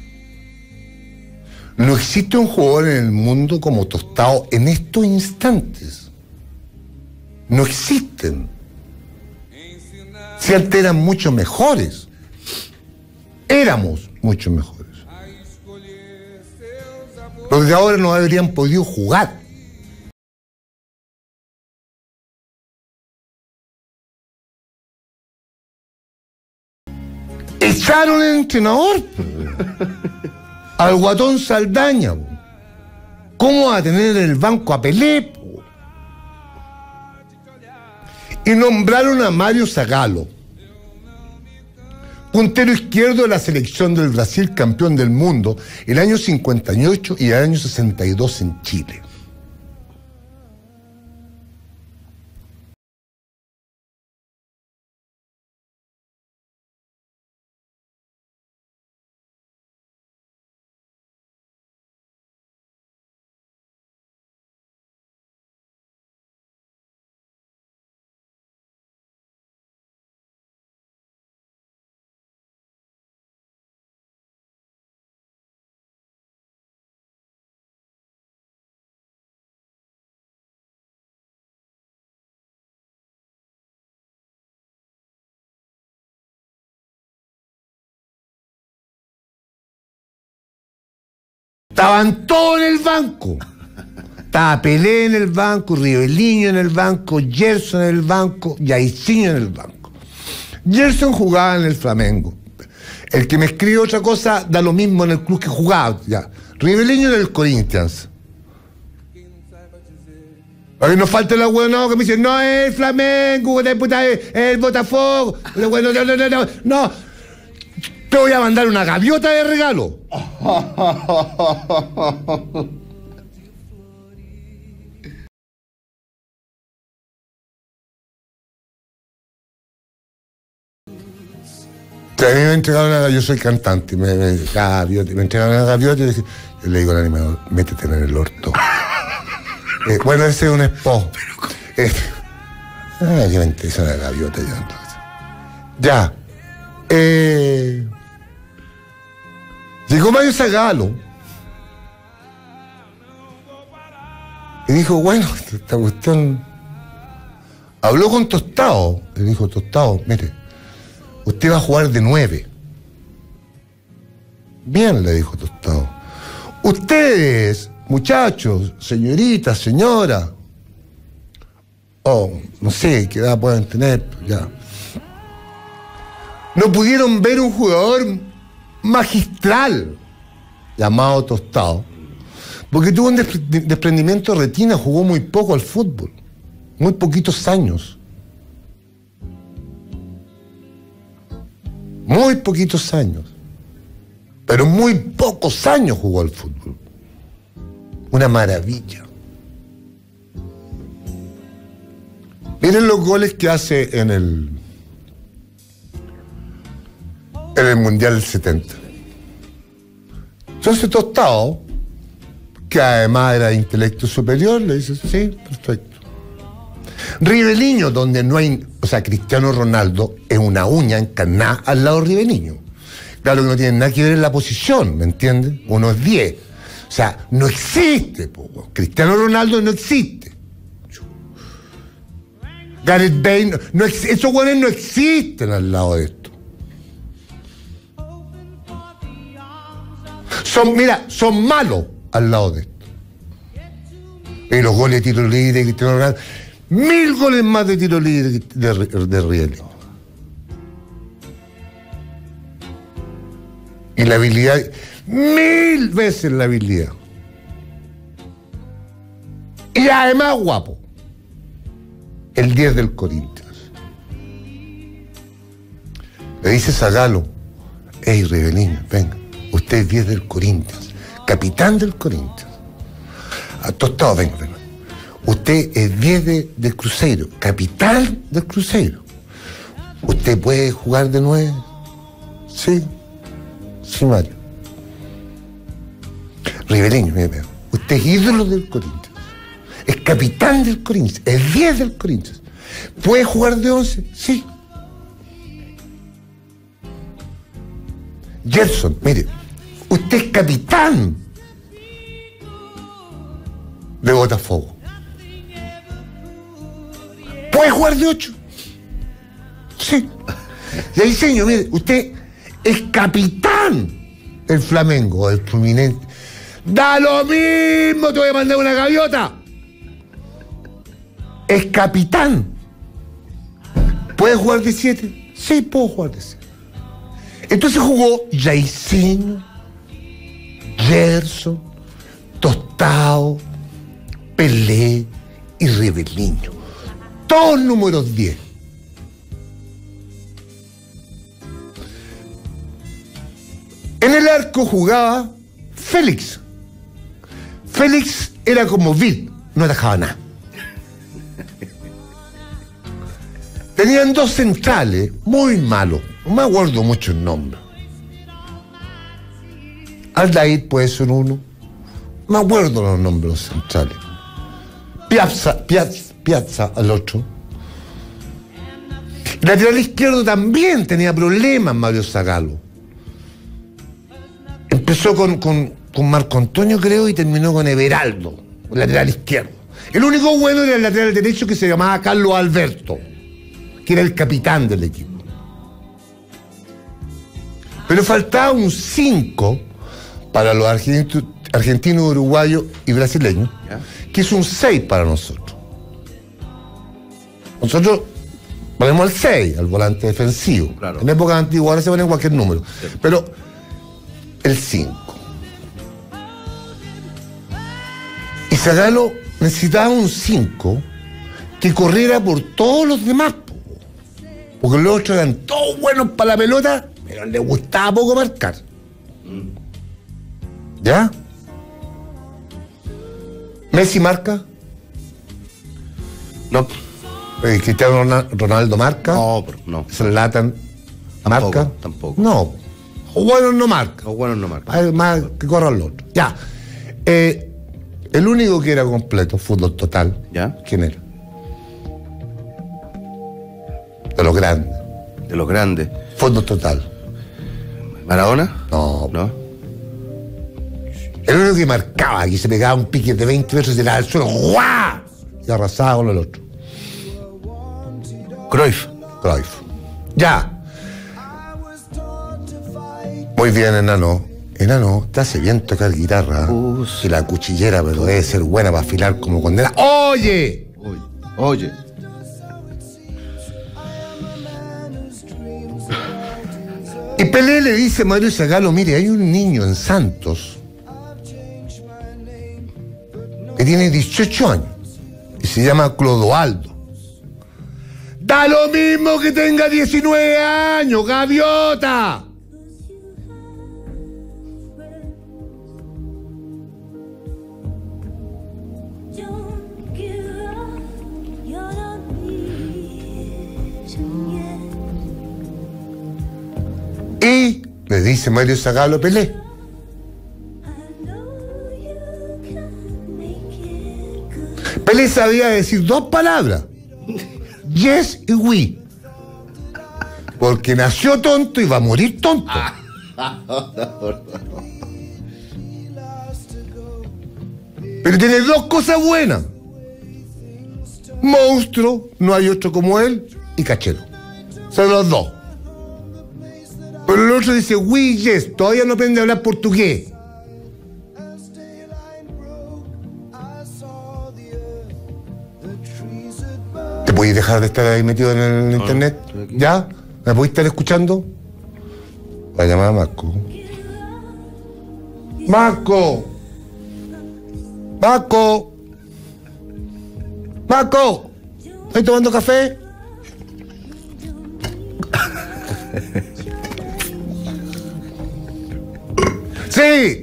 No existe un jugador en el mundo como Tostado en estos instantes. No existen. Si antes eran mucho mejores. Éramos mucho mejores. Los de ahora no habrían podido jugar. Echaron al entrenador, al Guatón Saldaña. ¿Cómo va a tener en el banco a Pelé? Y nombraron a Mario Zagallo, puntero izquierdo de la selección del Brasil, campeón del mundo el año cincuenta y ocho y el año sesenta y dos en Chile. Estaban todos en el banco. Estaba Pelé en el banco, Riveliño en el banco, Gerson en el banco, Jairzinho en el banco. Gerson jugaba en el Flamengo. El que me escribe otra cosa da lo mismo en el club que jugaba. Ya. Riveliño en el Corinthians. A mí nos falta el abuelo que me dice, no es el Flamengo, es el Botafogo. No, no, no, no, no, no. Te voy a mandar una gaviota de regalo. A mí me entregaron una gaviota, yo soy cantante, me, me, gaviota, me entregaron una gaviota y le, yo le digo al animador, métete en el orto. eh, bueno, ese es un espo. Eh, ah, que me interesa la gaviota ya entonces. Ya. Eh, llegó Mario Zagallo y dijo, bueno, esta cuestión. Habló con Tostado, le dijo, Tostado, mire, usted va a jugar de nueve. Bien, le dijo Tostado. Ustedes, muchachos, señoritas, señora, o no sé qué edad pueden tener, ya. No pudieron ver un jugador magistral llamado Tostado, porque tuvo un desprendimiento de retina, jugó muy poco al fútbol, muy poquitos años. Muy poquitos años. Pero muy pocos años jugó al fútbol. Una maravilla. Miren los goles que hace en el en el Mundial del setenta. Entonces Tostado, que además era de intelecto superior, le dice, sí, perfecto. Riveliño, donde no hay, o sea, Cristiano Ronaldo es una uña encarnada al lado de Riveliño. Claro que no tiene nada que ver en la posición, ¿me entiendes? Uno es diez. O sea, no existe, po. Cristiano Ronaldo no existe. Gareth Bale, no, no, esos güeyes no existen al lado de esto. Son, mira, son malos al lado de esto. Y los goles de tiro libre de Cristiano Ronaldo, mil goles más de tiro libre de, de, de Riveliño. Y la habilidad, mil veces la habilidad. Y además guapo. El diez del Corinthians. Le dice Zagallo, hey Riveliño, venga, usted es diez del Corinthians, capitán del Corinthians. A Tostado, venga, venga. Usted es diez de, del Cruzeiro, capitán del Cruzeiro. ¿Usted puede jugar de nueve? Sí. Sí, Mario. Riveliño, mira, usted es ídolo del Corinthians. Es capitán del Corinthians. Es diez del Corinthians. ¿Puede jugar de once? Sí. Gerson, mire, usted es capitán de Botafogo. ¿Puede jugar de ocho? Sí. Y ahí, señor, mire, usted es capitán del Flamengo, del Fluminense. ¡Da lo mismo! Te voy a mandar una gaviota. Es capitán. ¿Puede jugar de siete? Sí, puedo jugar de siete. Entonces jugó Jairzinho, Gerson, Tostao, Pelé y Riveliño. Todos números diez. En el arco jugaba Félix. Félix era como Bill, no atajaba nada. Tenían dos centrales muy malos, no me acuerdo mucho el nombre. Aldair puede ser uno, no me acuerdo los nombres de los centrales. Piazza, Piazza, Piazza al otro. El lateral izquierdo también tenía problemas, Mario Zagallo. Empezó con, con, con Marco Antonio, creo, y terminó con Everaldo, el lateral izquierdo. El único bueno era el lateral derecho, que se llamaba Carlos Alberto, que era el capitán del equipo. Pero faltaba un cinco para los argentinos, argentinos, uruguayos y brasileños, ¿ya? Que es un seis para nosotros. Nosotros ponemos el seis, al volante defensivo. Claro. En época antigua ahora se pone cualquier número. Sí. Pero el cinco. Y Zagallo necesitaba un cinco que corriera por todos los demás. Porque los otros eran todos buenos para la pelota, pero les gustaba poco marcar. ¿Ya? ¿Messi marca? No. Eh, ¿Cristiano Ronaldo marca? No, no. ¿Zlatan marca? Tampoco. No. O buenos no marca. O buenos no marca. Hay más que corran los otros. Ya. Eh, el único que era completo, fútbol total. ¿Ya? ¿Quién era? De los grandes. De los grandes. Fútbol total. ¿Maradona? No. No. El único que marcaba, que se pegaba un pique de veinte metros y se tiraba al suelo, ¡guau! Y arrasaba con el otro. Cruyff. Cruyff. Ya. Muy bien, enano. Enano, te hace bien tocar guitarra. Uh, sí. Y la cuchillera, pero debe ser buena para afilar como condena. ¡Oye! Oye. Oye. Y Pelé le dice a Mario Zagallo, mire, hay un niño en Santos que tiene dieciocho años y se llama Clodoaldo. Da lo mismo que tenga diecinueve años, gaviota. Y le dice Mario Zagallo a Pelé, Pelé sabía decir dos palabras, yes y we, porque nació tonto y va a morir tonto. Pero tiene dos cosas buenas: monstruo, no hay otro como él, y cachero. Son los dos. Pero el otro dice, we, yes, todavía no aprende a hablar portugués. ¿Te podéis dejar de estar ahí metido en el ah, internet? ¿Ya? ¿Me podéis estar escuchando? Voy a llamar a Marco. ¡Marco! ¡Marco! ¡Marco! ¿Estoy tomando café? ¡Sí!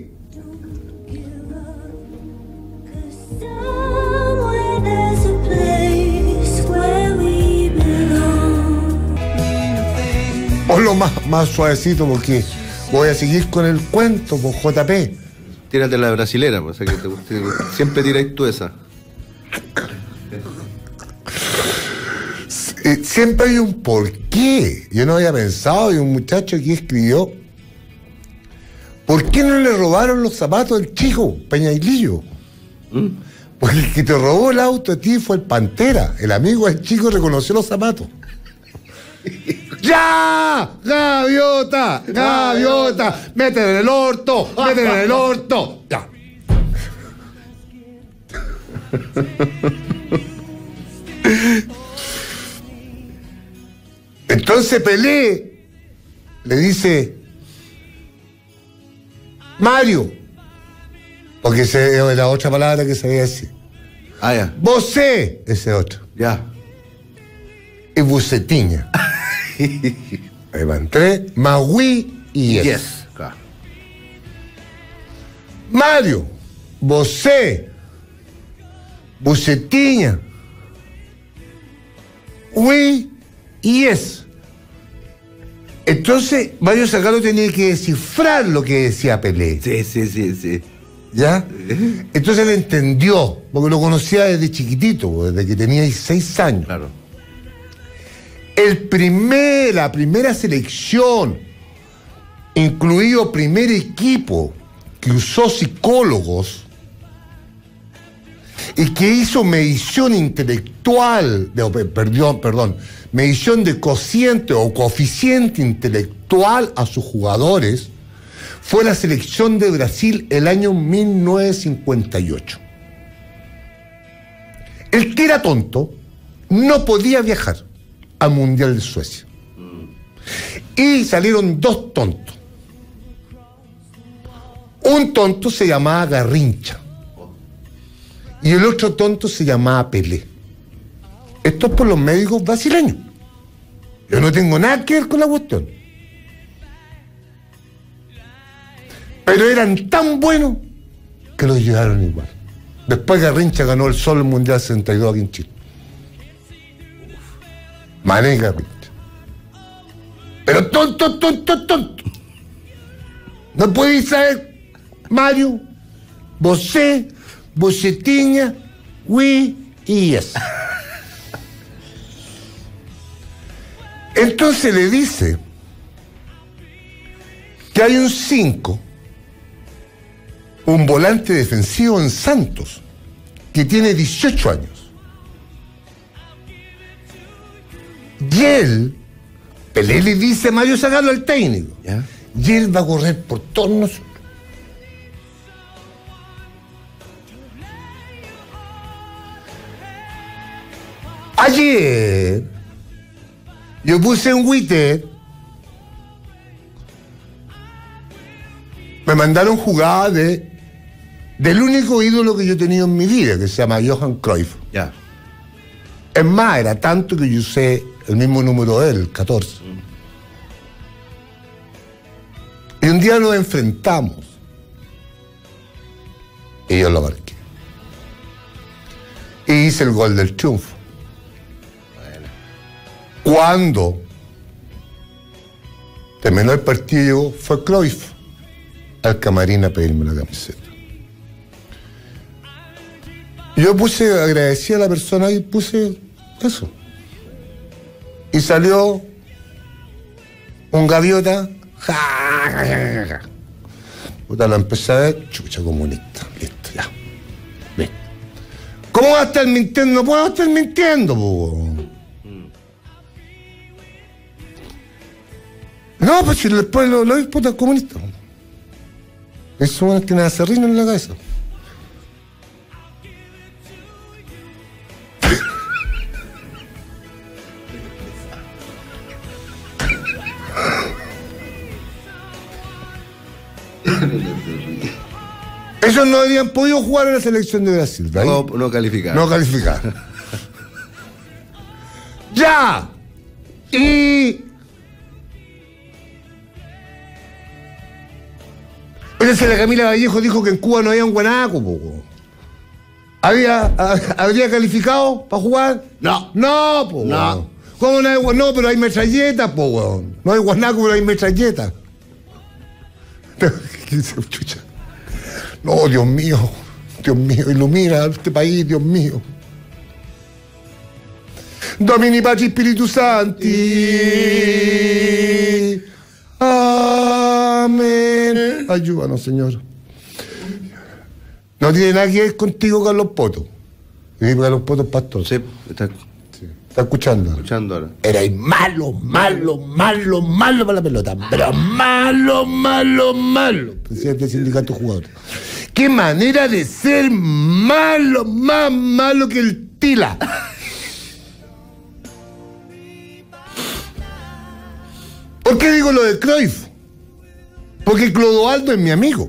Ponlo más, más suavecito porque voy a seguir con el cuento, con J P. Tírate la brasilera, pues, o sea que te, te, siempre tiráis tú esa. Siempre hay un porqué. Yo no había pensado, hay un muchacho que escribió ¿Por qué no le robaron los zapatos al chico, Peñailillo? ¿Mm? Porque el que te robó el auto a ti fue el Pantera. El amigo del chico reconoció los zapatos. ¡Ya! ¡Gaviota! ¡Gaviota! ¡Mételo en el orto! ¡Mételo en el orto! ¡Ya! Entonces Pelé le dice: Mario, porque esa es la otra palabra que sabía decir. Ah, ya. Vosé, ese otro. Ya. Y bucetiña. Ahí van tres, Magui y yes. Yes. Claro. Mario, vosé, bucetiña, oui y yes. Entonces, Mario Zagallo tenía que descifrar lo que decía Pelé. Sí, sí, sí, sí. ¿Ya? Entonces él entendió, porque lo conocía desde chiquitito, desde que tenía seis años. Claro. El primer, la primera selección, incluido primer equipo, que usó psicólogos y que hizo medición intelectual, de, perdón, perdón, medición de cociente o coeficiente intelectual a sus jugadores, fue la selección de Brasil el año mil novecientos cincuenta y ocho. El que era tonto no podía viajar al Mundial de Suecia. Y salieron dos tontos. Un tonto se llamaba Garrincha y el otro tonto se llamaba Pelé. Esto es por los médicos brasileños. Yo no tengo nada que ver con la cuestión. Pero eran tan buenos que los llevaron igual. Después Garrincha ganó el solo Mundial sesenta y dos aquí en Chile. Mané Garrincha. Pero tonto, tonto, tonto. No podéis saber Mario, vosé, vosetiña, oui y yes. Entonces le dice que hay un cinco, un volante defensivo en Santos, que tiene dieciocho años. Y él, Pelé le dice a Mario Zagallo, al técnico, ¿ya? Y él va a correr por todos nosotros. Ayer yo puse un Twitter, me mandaron jugadas de del único ídolo que yo he tenido en mi vida, que se llama Johan Cruyff. Ya. Es más, era tanto que yo usé el mismo número de él, el catorce. Y un día nos enfrentamos y yo lo marqué y hice el gol del triunfo. Cuando terminó el partido, fue Cruyff al camarín a pedirme la camiseta. Yo puse, agradecí a la persona y puse eso. Y salió un gaviota. Ja, ja, ja, ja. Puta, lo empecé a ver, chucha comunista. Listo, ya. Listo. ¿Cómo va a estar mintiendo? No puedo estar mintiendo, po. No, pues si después lo, lo vi, puta, comunista. Eso bueno, tiene acerrino en la cabeza. Ellos no habrían podido jugar en la selección de Brasil, ¿verdad? No, no calificar. No calificar. ¡Ya! Y... Entonces la Camila Vallejo dijo que en Cuba no había un guanaco, po. ¿Había, a, ¿Habría calificado para jugar? No. No, po. No. Weón. ¿Cómo no hay guanaco? No, pero hay metralletas, po, weón. No hay guanaco, pero hay metralletas. ¿Qué dice, chucha? No, Dios mío, Dios mío, ilumina este país, Dios mío. Domini Patri Spiritus Sancti. Amén. Ayúdanos, Señor. No tiene nada que ver contigo, Carlos Poto. Y Carlos Poto es pastor. Sí, está ¿Está escuchando? escuchando ahora. Erais malo, malo, malo, malo para la pelota. Pero malo, malo, malo. Presidente del sindicato de jugadores. Qué manera de ser malo, más malo que el Tila. ¿Por qué digo lo de Cruyff? Porque Clodoaldo es mi amigo.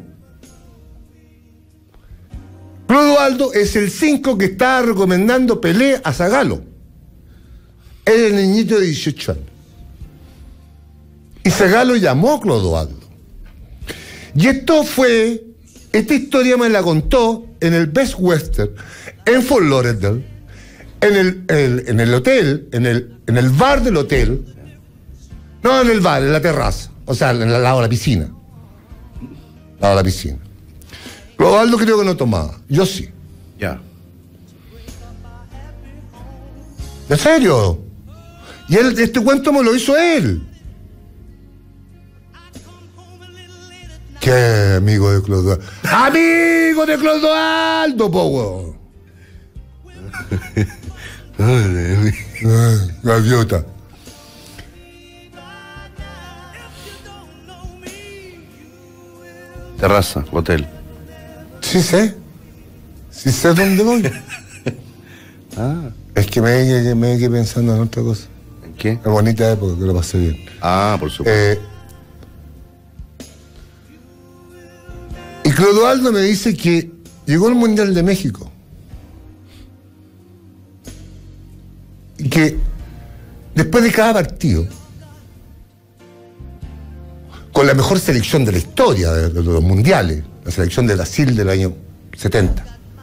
Clodoaldo es el cinco que estaba recomendando Pelé a Zagallo. Era el niñito de dieciocho años. Y Zagallo llamó a Clodoaldo. Y esto fue, esta historia me la contó en el Best Western, en Fort Lauderdale, en el, el- en el hotel, en el, en el bar del hotel. No, en el bar, en la terraza. O sea, en el lado de la piscina. Al lado de la piscina. Clodoaldo creo que no tomaba. Yo sí. Ya. ¿En serio? Y él, este cuento me lo hizo él. ¿Qué amigo de Clodoaldo? ¡Amigo de Clodoaldo, po, weón! Ah, gaviota. Terraza, hotel. Sí sé. Sí sé dónde voy. Ah, Es que me quedé me quedé pensando en otra cosa. ¿en qué? Es bonita época, que lo pasé bien. Ah, por supuesto. Eh, y Clodoaldo me dice que llegó el Mundial de México. Y que después de cada partido, con la mejor selección de la historia de, de los mundiales, la selección de Brasil del año setenta,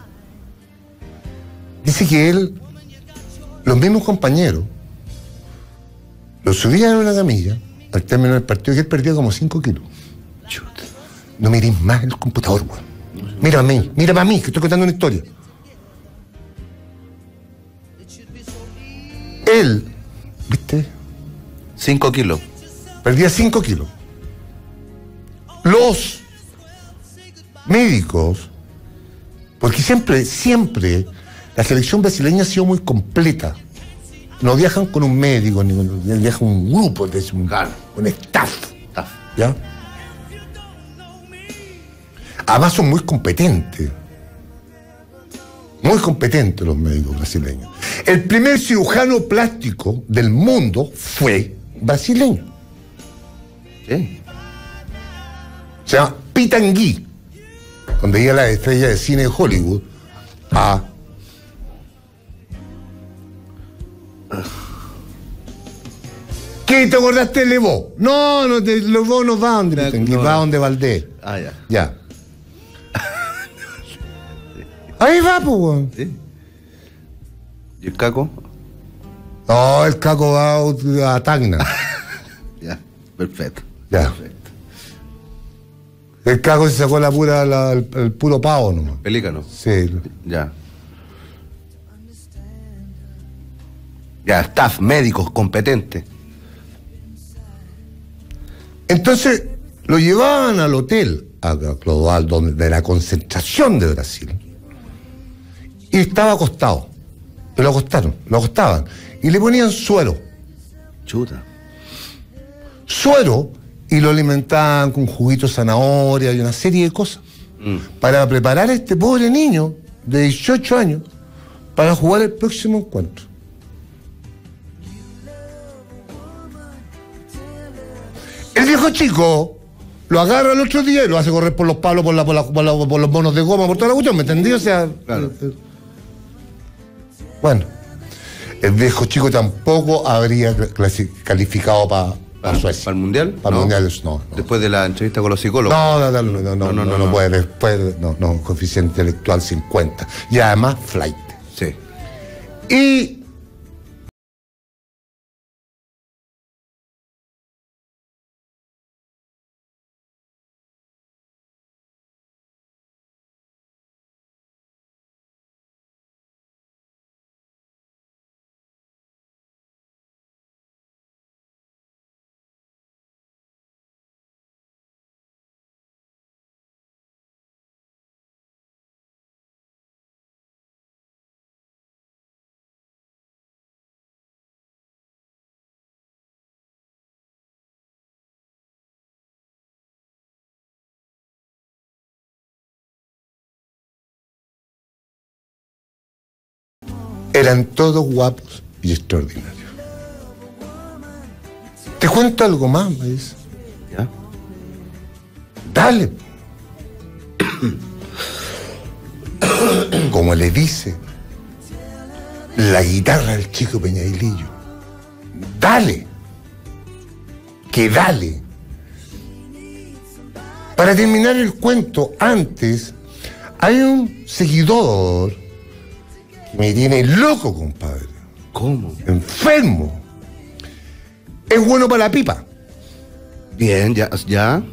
dice que él, los mismos compañeros, lo subían en una camilla al término del partido, que él perdía como cinco kilos. Chuta. No miréis más el computador, weón. Mira a mí, mira a mí, que estoy contando una historia. Él, ¿viste? Cinco kilos. Perdía cinco kilos. Los médicos, porque siempre, siempre la selección brasileña ha sido muy completa. No viajan con un médico, ni con, viajan un grupo, es un, un staff. Staff. ¿Ya? Además son muy competentes. Muy competentes los médicos brasileños. El primer cirujano plástico del mundo fue brasileño. Sí. Se llama Pitangui, donde iba la estrella de cine de Hollywood a... ¿Qué te acordaste de Levo? No, no, de Levo no va donde Pitangui, No. va donde Valdés. Ah, ya. Ya. Ahí va, pues, weón. Sí. ¿Y el caco? No, el caco va a Tacna. Ya. Perfecto. Ya. Perfecto. El caco se sacó la pura, la- el, el puro pavo nomás. Pelícano. Sí. Ya. Ya, staff, médicos, competentes. Entonces lo llevaban al hotel a Clodoaldo, de la concentración de Brasil, y estaba acostado. Y lo acostaron, lo acostaban. Y le ponían suero. Chuta. Suero, y lo alimentaban con juguito de zanahoria y una serie de cosas. Mm. Para preparar a este pobre niño de dieciocho años para jugar el próximo encuentro. El viejo chico lo agarra el otro día y lo hace correr por los palos, por, la, por, la- por la- por los monos de goma, por toda la cuestión, ¿me entendí? O sea. Claro. eh, Bueno, el viejo chico tampoco habría clasi- calificado para ¿Para, Suecia. para el mundial? Para No. mundiales, no. No, Después de la entrevista con los psicólogos. no, no, no, no, no, no, no, no, no. no puede, puede- no, no, coeficiente intelectual cincuenta. Y además, flight. Sí. Y Eran todos guapos y extraordinarios. Te cuento algo más, me dice. ¿Ya? Dale. Como le dice la guitarra del Chico Peñailillo. Dale. Que dale. Para terminar el cuento, antes, hay un seguidor que me tiene loco, compadre. ¿Cómo? Enfermo. Es bueno para la pipa. Bien, ya, ya,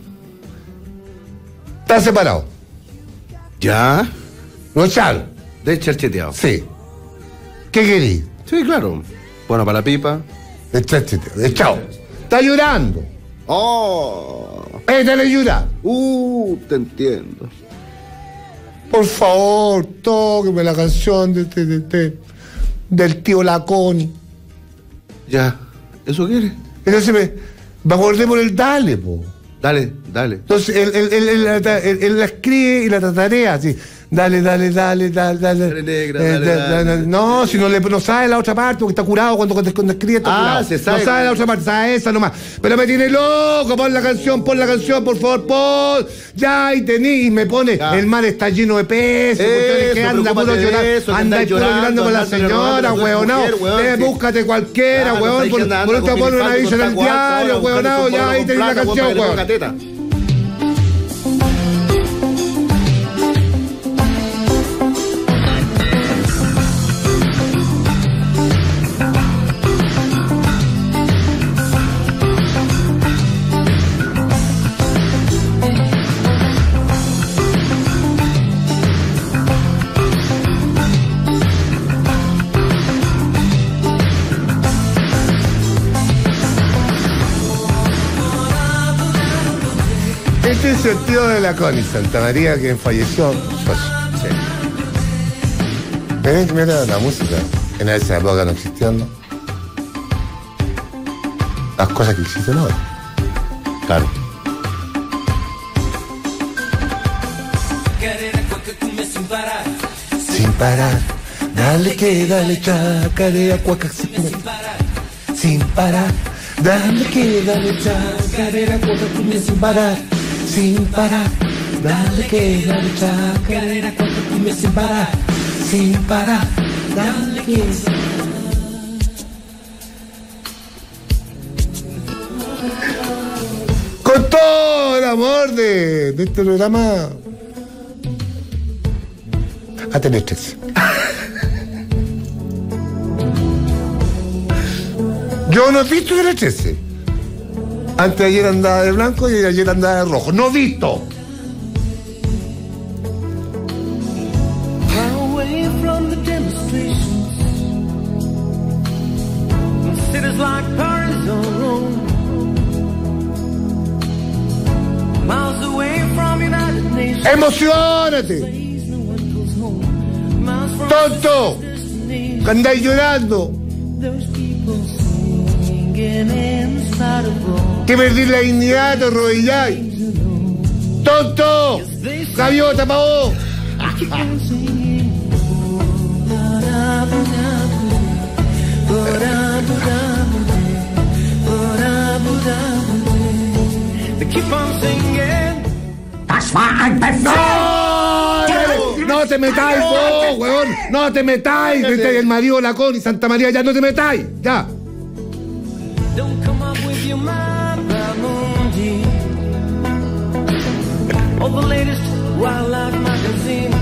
Está separado. ya. Lo echaron. De charcheteado. Sí. ¿Qué querís? Sí, claro. Bueno, para la pipa. Echado. Está llorando. Oh. Eh, dale llorar. Uh, te entiendo. Por favor, tóqueme la canción de, de, de, de- del tío Laconi. Ya. ¿Eso quiere? Entonces me, me acordé por el dale, po. Dale, dale. Entonces él, él, él, él, la- él- él la escribe y la tarea así. Dale, dale, dale, dale, dale. Dale, negra, Eh, dale, da- dale. da- No, si no le no sabe la otra parte, porque está curado cuando, cuando, cuando escribe está Ah, curado. se sabe. No sabe la otra parte, sabe esa nomás. Pero me tiene loco, pon la canción, pon la canción, por favor, pon. Ya, y tení, y me pone, Ya. el mar está lleno de peces, cuestiones que Eso, anda puro preocúpate de llorando, eso, que anda andáis puro llorando llorando, con la andándole señora, robando a tu huevonao. mujer, weón, Eh, sí. búscate cualquiera, Claro, huevón, sabes por, que anda- por anda eso con pone un minifalda, aviso en con el tacuazo, diario, ahora, huevonao, buscando ya con ahí tenés la plata, canción, con huevón. cateta. Este es el tío de la Connie Santa María que falleció. Pues, sí. Ven, mira la música. En esa época no existían, ¿no? Las cosas que existen hoy. Claro. Sin parar, dale que dale, chacarera, cuaca, sin parar. Sin parar, dale que dale, chacarera, cuaca, cumbia, sin parar. Sin parar, dale que dale, chacarera, cuaca, cumbia, sin parar. Sin parar, dale que con todo el amor de, de este programa a tener trece. Yo no he visto que era trece. Antes de ayer andaba de blanco y ayer andaba de rojo. No he visto. Away from the demonstrations, in cities like Paris or Rome, miles away from United Nations, ¡Emocionate! no one goes home, miles from ¡Tonto! destiny. Que andáis llorando. Those people singing in spite of all. Que perdí la dignidad, te arrodilláis. ¡Tonto! ¡Gaviota pa' vos! Keep on singing. They keep on singing. ¡No! ¡No te metáis vos, weón! ¡No te metáis! Este es el marido de la Connie Santa María, ya no te metáis, ya. Don't come up with your mind by Mundi or the latest wildlife magazine.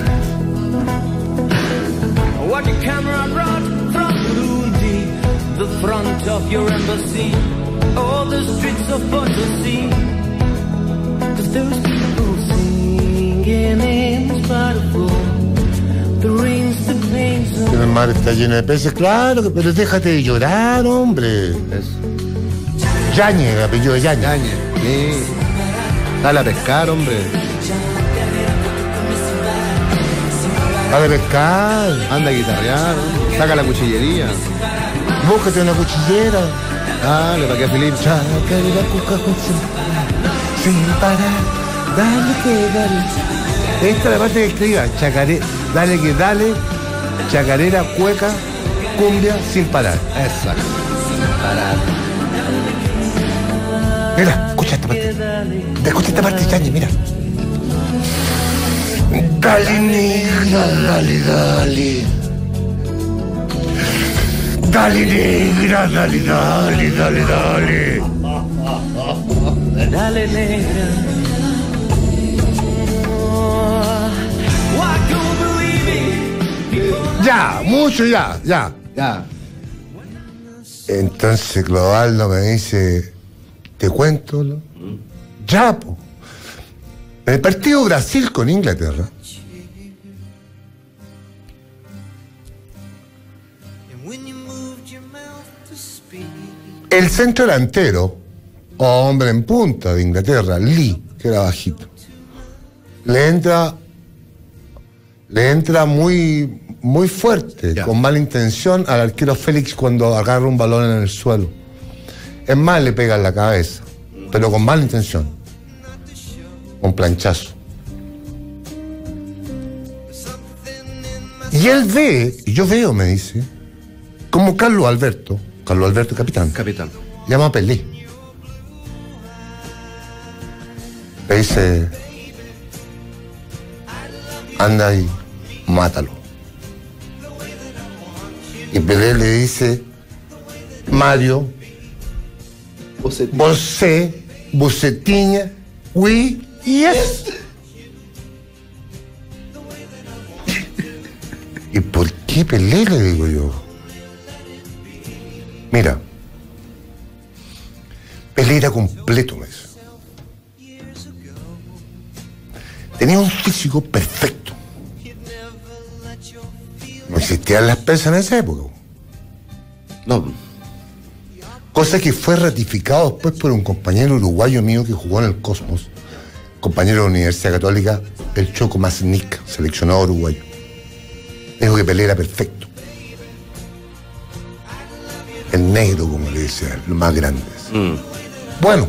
What your camera brought from Burundi, the front of your embassy, or the streets of Potosi. 'Cause those people singing in spite of all the rains, the pains, Que el mar está lleno de peces, claro, que- pero déjate de llorar, hombre. Eso. Yañez, el apellido de Yañez. Yañez. Sí. Dale a pescar, hombre. A ver, pescar. Anda a guitarrear. Saca la cuchillería. Búscate una cuchillera. Dale, para que Felipe. Chacarera, cuca, cuca, sin parar. Sin parar. Dale que dale. Esta es la parte que escriba. Chacaré. Dale que dale. chacarera, cueca, cumbia, sin parar. Exacto. Parar. Mira, escucha esta parte. Escucha esta parte, Chañi, mira. Dale, negra, dale, dale. Dale, negra, dale, dale, dale, dale. Dale, negra. Ya, mucho ya, ya. Ya. Entonces Clodoaldo me dice, ¿te cuento? ¿No? Ya, po. En el partido Brasil con Inglaterra, el centro delantero, hombre en punta de Inglaterra, Lee, que era bajito, le entra, le entra muy, muy fuerte, Ya. con mala intención al arquero Félix cuando agarra un balón en el suelo. Es más, le pega en la cabeza, pero con mala intención. Un planchazo. Y él ve, y yo veo, me dice, como Carlos Alberto, Carlos Alberto capitán, Capitán. llama a Pelé. Le dice, anda y mátalo. Y Pelé le dice, Mario, você, bucetinha, oui, yes. ¿Y por qué Pelé, le digo yo? Mira, Pelé era completo, me dice. Tenía un físico perfecto. No existían las pesas en esa época. No. Cosa que fue ratificado después por un compañero uruguayo mío que jugó en el Cosmos, compañero de la Universidad Católica, el Choco Maznik, seleccionado uruguayo. Dijo que Pelé era perfecto. El negro, como le decía, lo más grande. Mm. Bueno.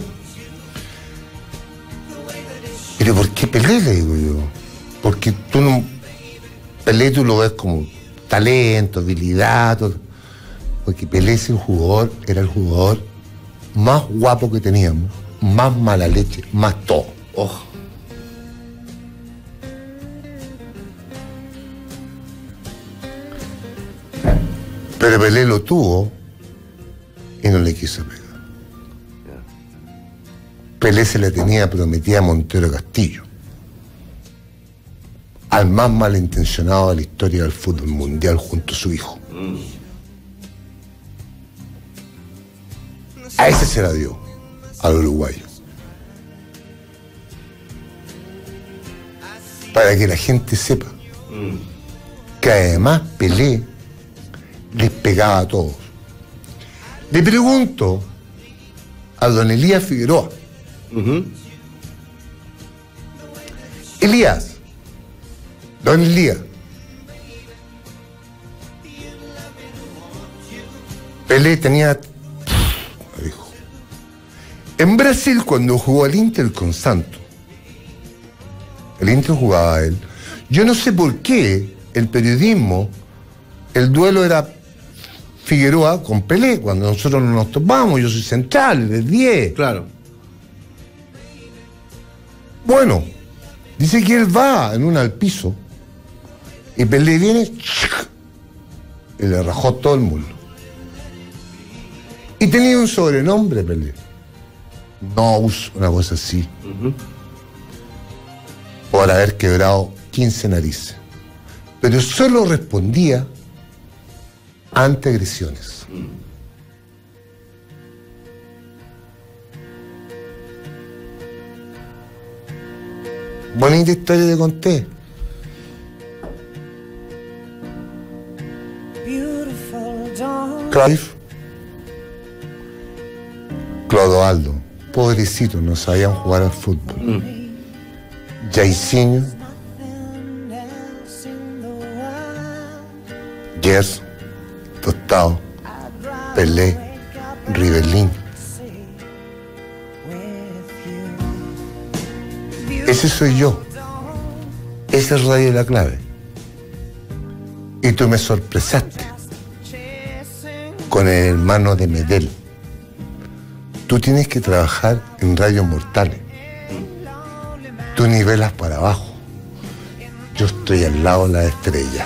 Pero ¿por qué Pelé, le digo yo? Porque tú no... Pelé tú lo ves como talento, habilidad, todo. Porque Pelé es el jugador, era el jugador más guapo que teníamos, más mala leche, más todo. Ojo. Pero Pelé lo tuvo y no le quiso pegar. Pelé se le tenía prometida a Montero Castillo, al más malintencionado de la historia del fútbol mundial junto a su hijo. A ese se la dio, al uruguayo. Para que la gente sepa que además Pelé les pegaba a todos. Le pregunto a don Elías Figueroa. Uh-huh. Elías, don Elías, Pelé tenía, dijo, en Brasil cuando jugó el Inter con Santos, el Inter jugaba a él, yo no sé por qué el periodismo, el duelo era Figueroa con Pelé, cuando nosotros no nos topamos, yo soy central, de diez. Claro. Bueno, dice que él va en una al piso y Pelé viene y le rajó todo el mundo. Y tenía un sobrenombre, Pelé. Nose, una cosa así. Uh-huh. Por haber quebrado quince narices. Pero solo respondía ante agresiones. Bonita historia te conté. Cruyff, Clodoaldo, pobrecito, no sabían jugar al fútbol. Mm. Jairzinho, Gerson, Tostado, Pelé, Rivelín. Ese soy yo. Esa es Radio La Clave. Y tú me sorpresaste con el hermano de Medel. Tú tienes que trabajar en rayos mortales. Tú nivelas para abajo. Yo estoy al lado de la estrella.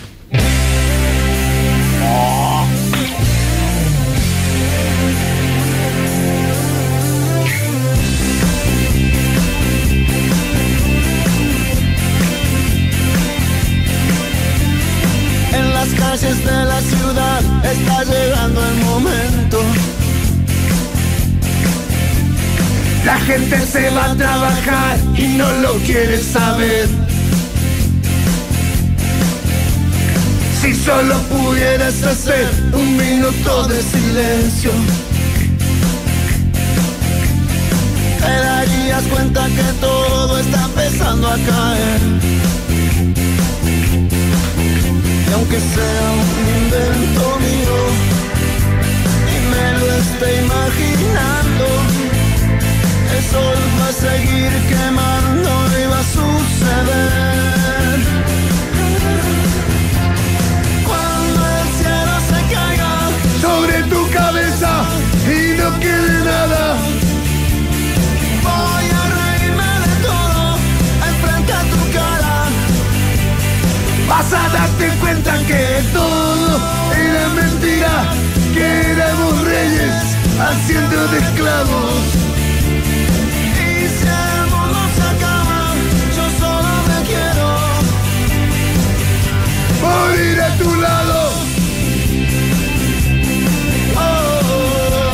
En las calles de la ciudad está llegando el momento. La gente se va a trabajar y no lo quiere saber. Si solo pudieras hacer un minuto de silencio, te darías cuenta que todo está empezando a caer. Y aunque sea un invento mío y me lo esté imaginando, el sol va a seguir quemando y va a suceder. Cuando el cielo se caiga Sobre tu cabeza y no quede nada. voy a reírme de todo enfrente a tu cara. Vas a darte cuenta que Todo era mentira, que éramos reyes haciendo de esclavos. y si el mundo se acaba, yo solo me quiero Morir a tu lado. oh.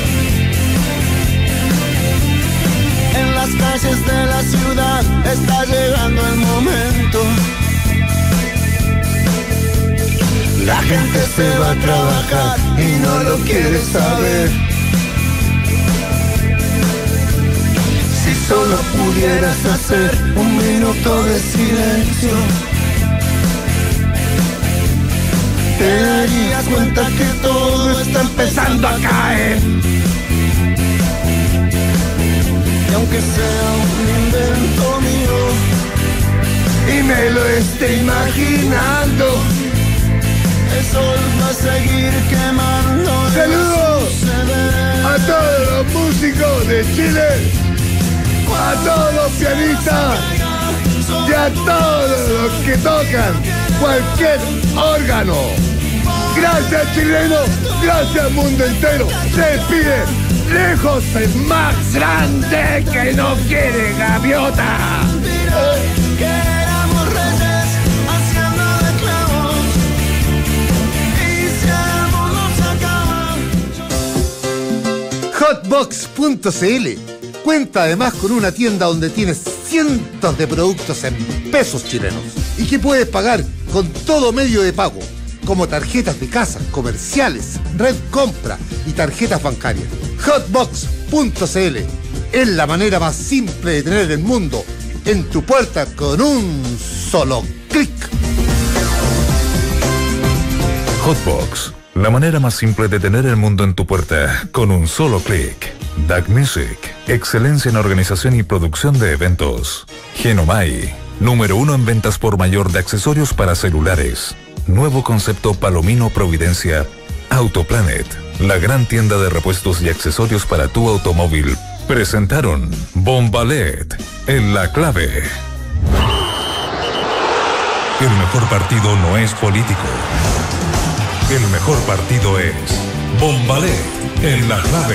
En las calles de la ciudad está llegando el momento. La gente se va a trabajar y no lo quiere saber. Si solo pudieras hacer un minuto de silencio, te darías cuenta que todo está empezando a caer. Y aunque sea un invento mío y me lo esté imaginando, el sol va a seguir quemando. Saludos a todos los músicos de Chile, a todos los pianistas y a todos los que tocan cualquier órgano. Gracias, chileno, gracias, mundo entero. Se despide lejos el más grande que no quiere gaviota. Que éramos reyes haciendo de clavos. Y si el mundo se acaba, Hotbox punto cl cuenta además con una tienda donde tienes cientos de productos en pesos chilenos y que puedes pagar con todo medio de pago, como tarjetas de casa, comerciales, red compra y tarjetas bancarias. Hotbox punto cl es la manera más simple de tener el mundo en tu puerta con un solo clic. Hotbox, la manera más simple de tener el mundo en tu puerta con un solo clic. D A C Music, excelencia en organización y producción de eventos. Genomai, número uno en ventas por mayor de accesorios para celulares. Nuevo concepto Palomino Providencia. Autoplanet, la gran tienda de repuestos y accesorios para tu automóvil. Presentaron Bombalet, en la clave. El mejor partido no es político. El mejor partido es Bombalet, en la clave.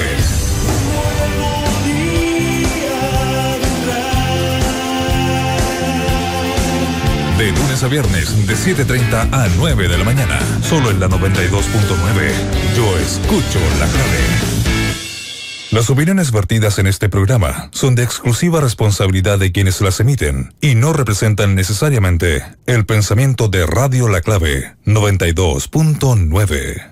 De lunes a viernes, de siete treinta a nueve de la mañana. Solo en la noventa y dos punto nueve. Yo escucho la clave. Las opiniones vertidas en este programa son de exclusiva responsabilidad de quienes las emiten y no representan necesariamente el pensamiento de Radio La Clave noventa y dos punto nueve.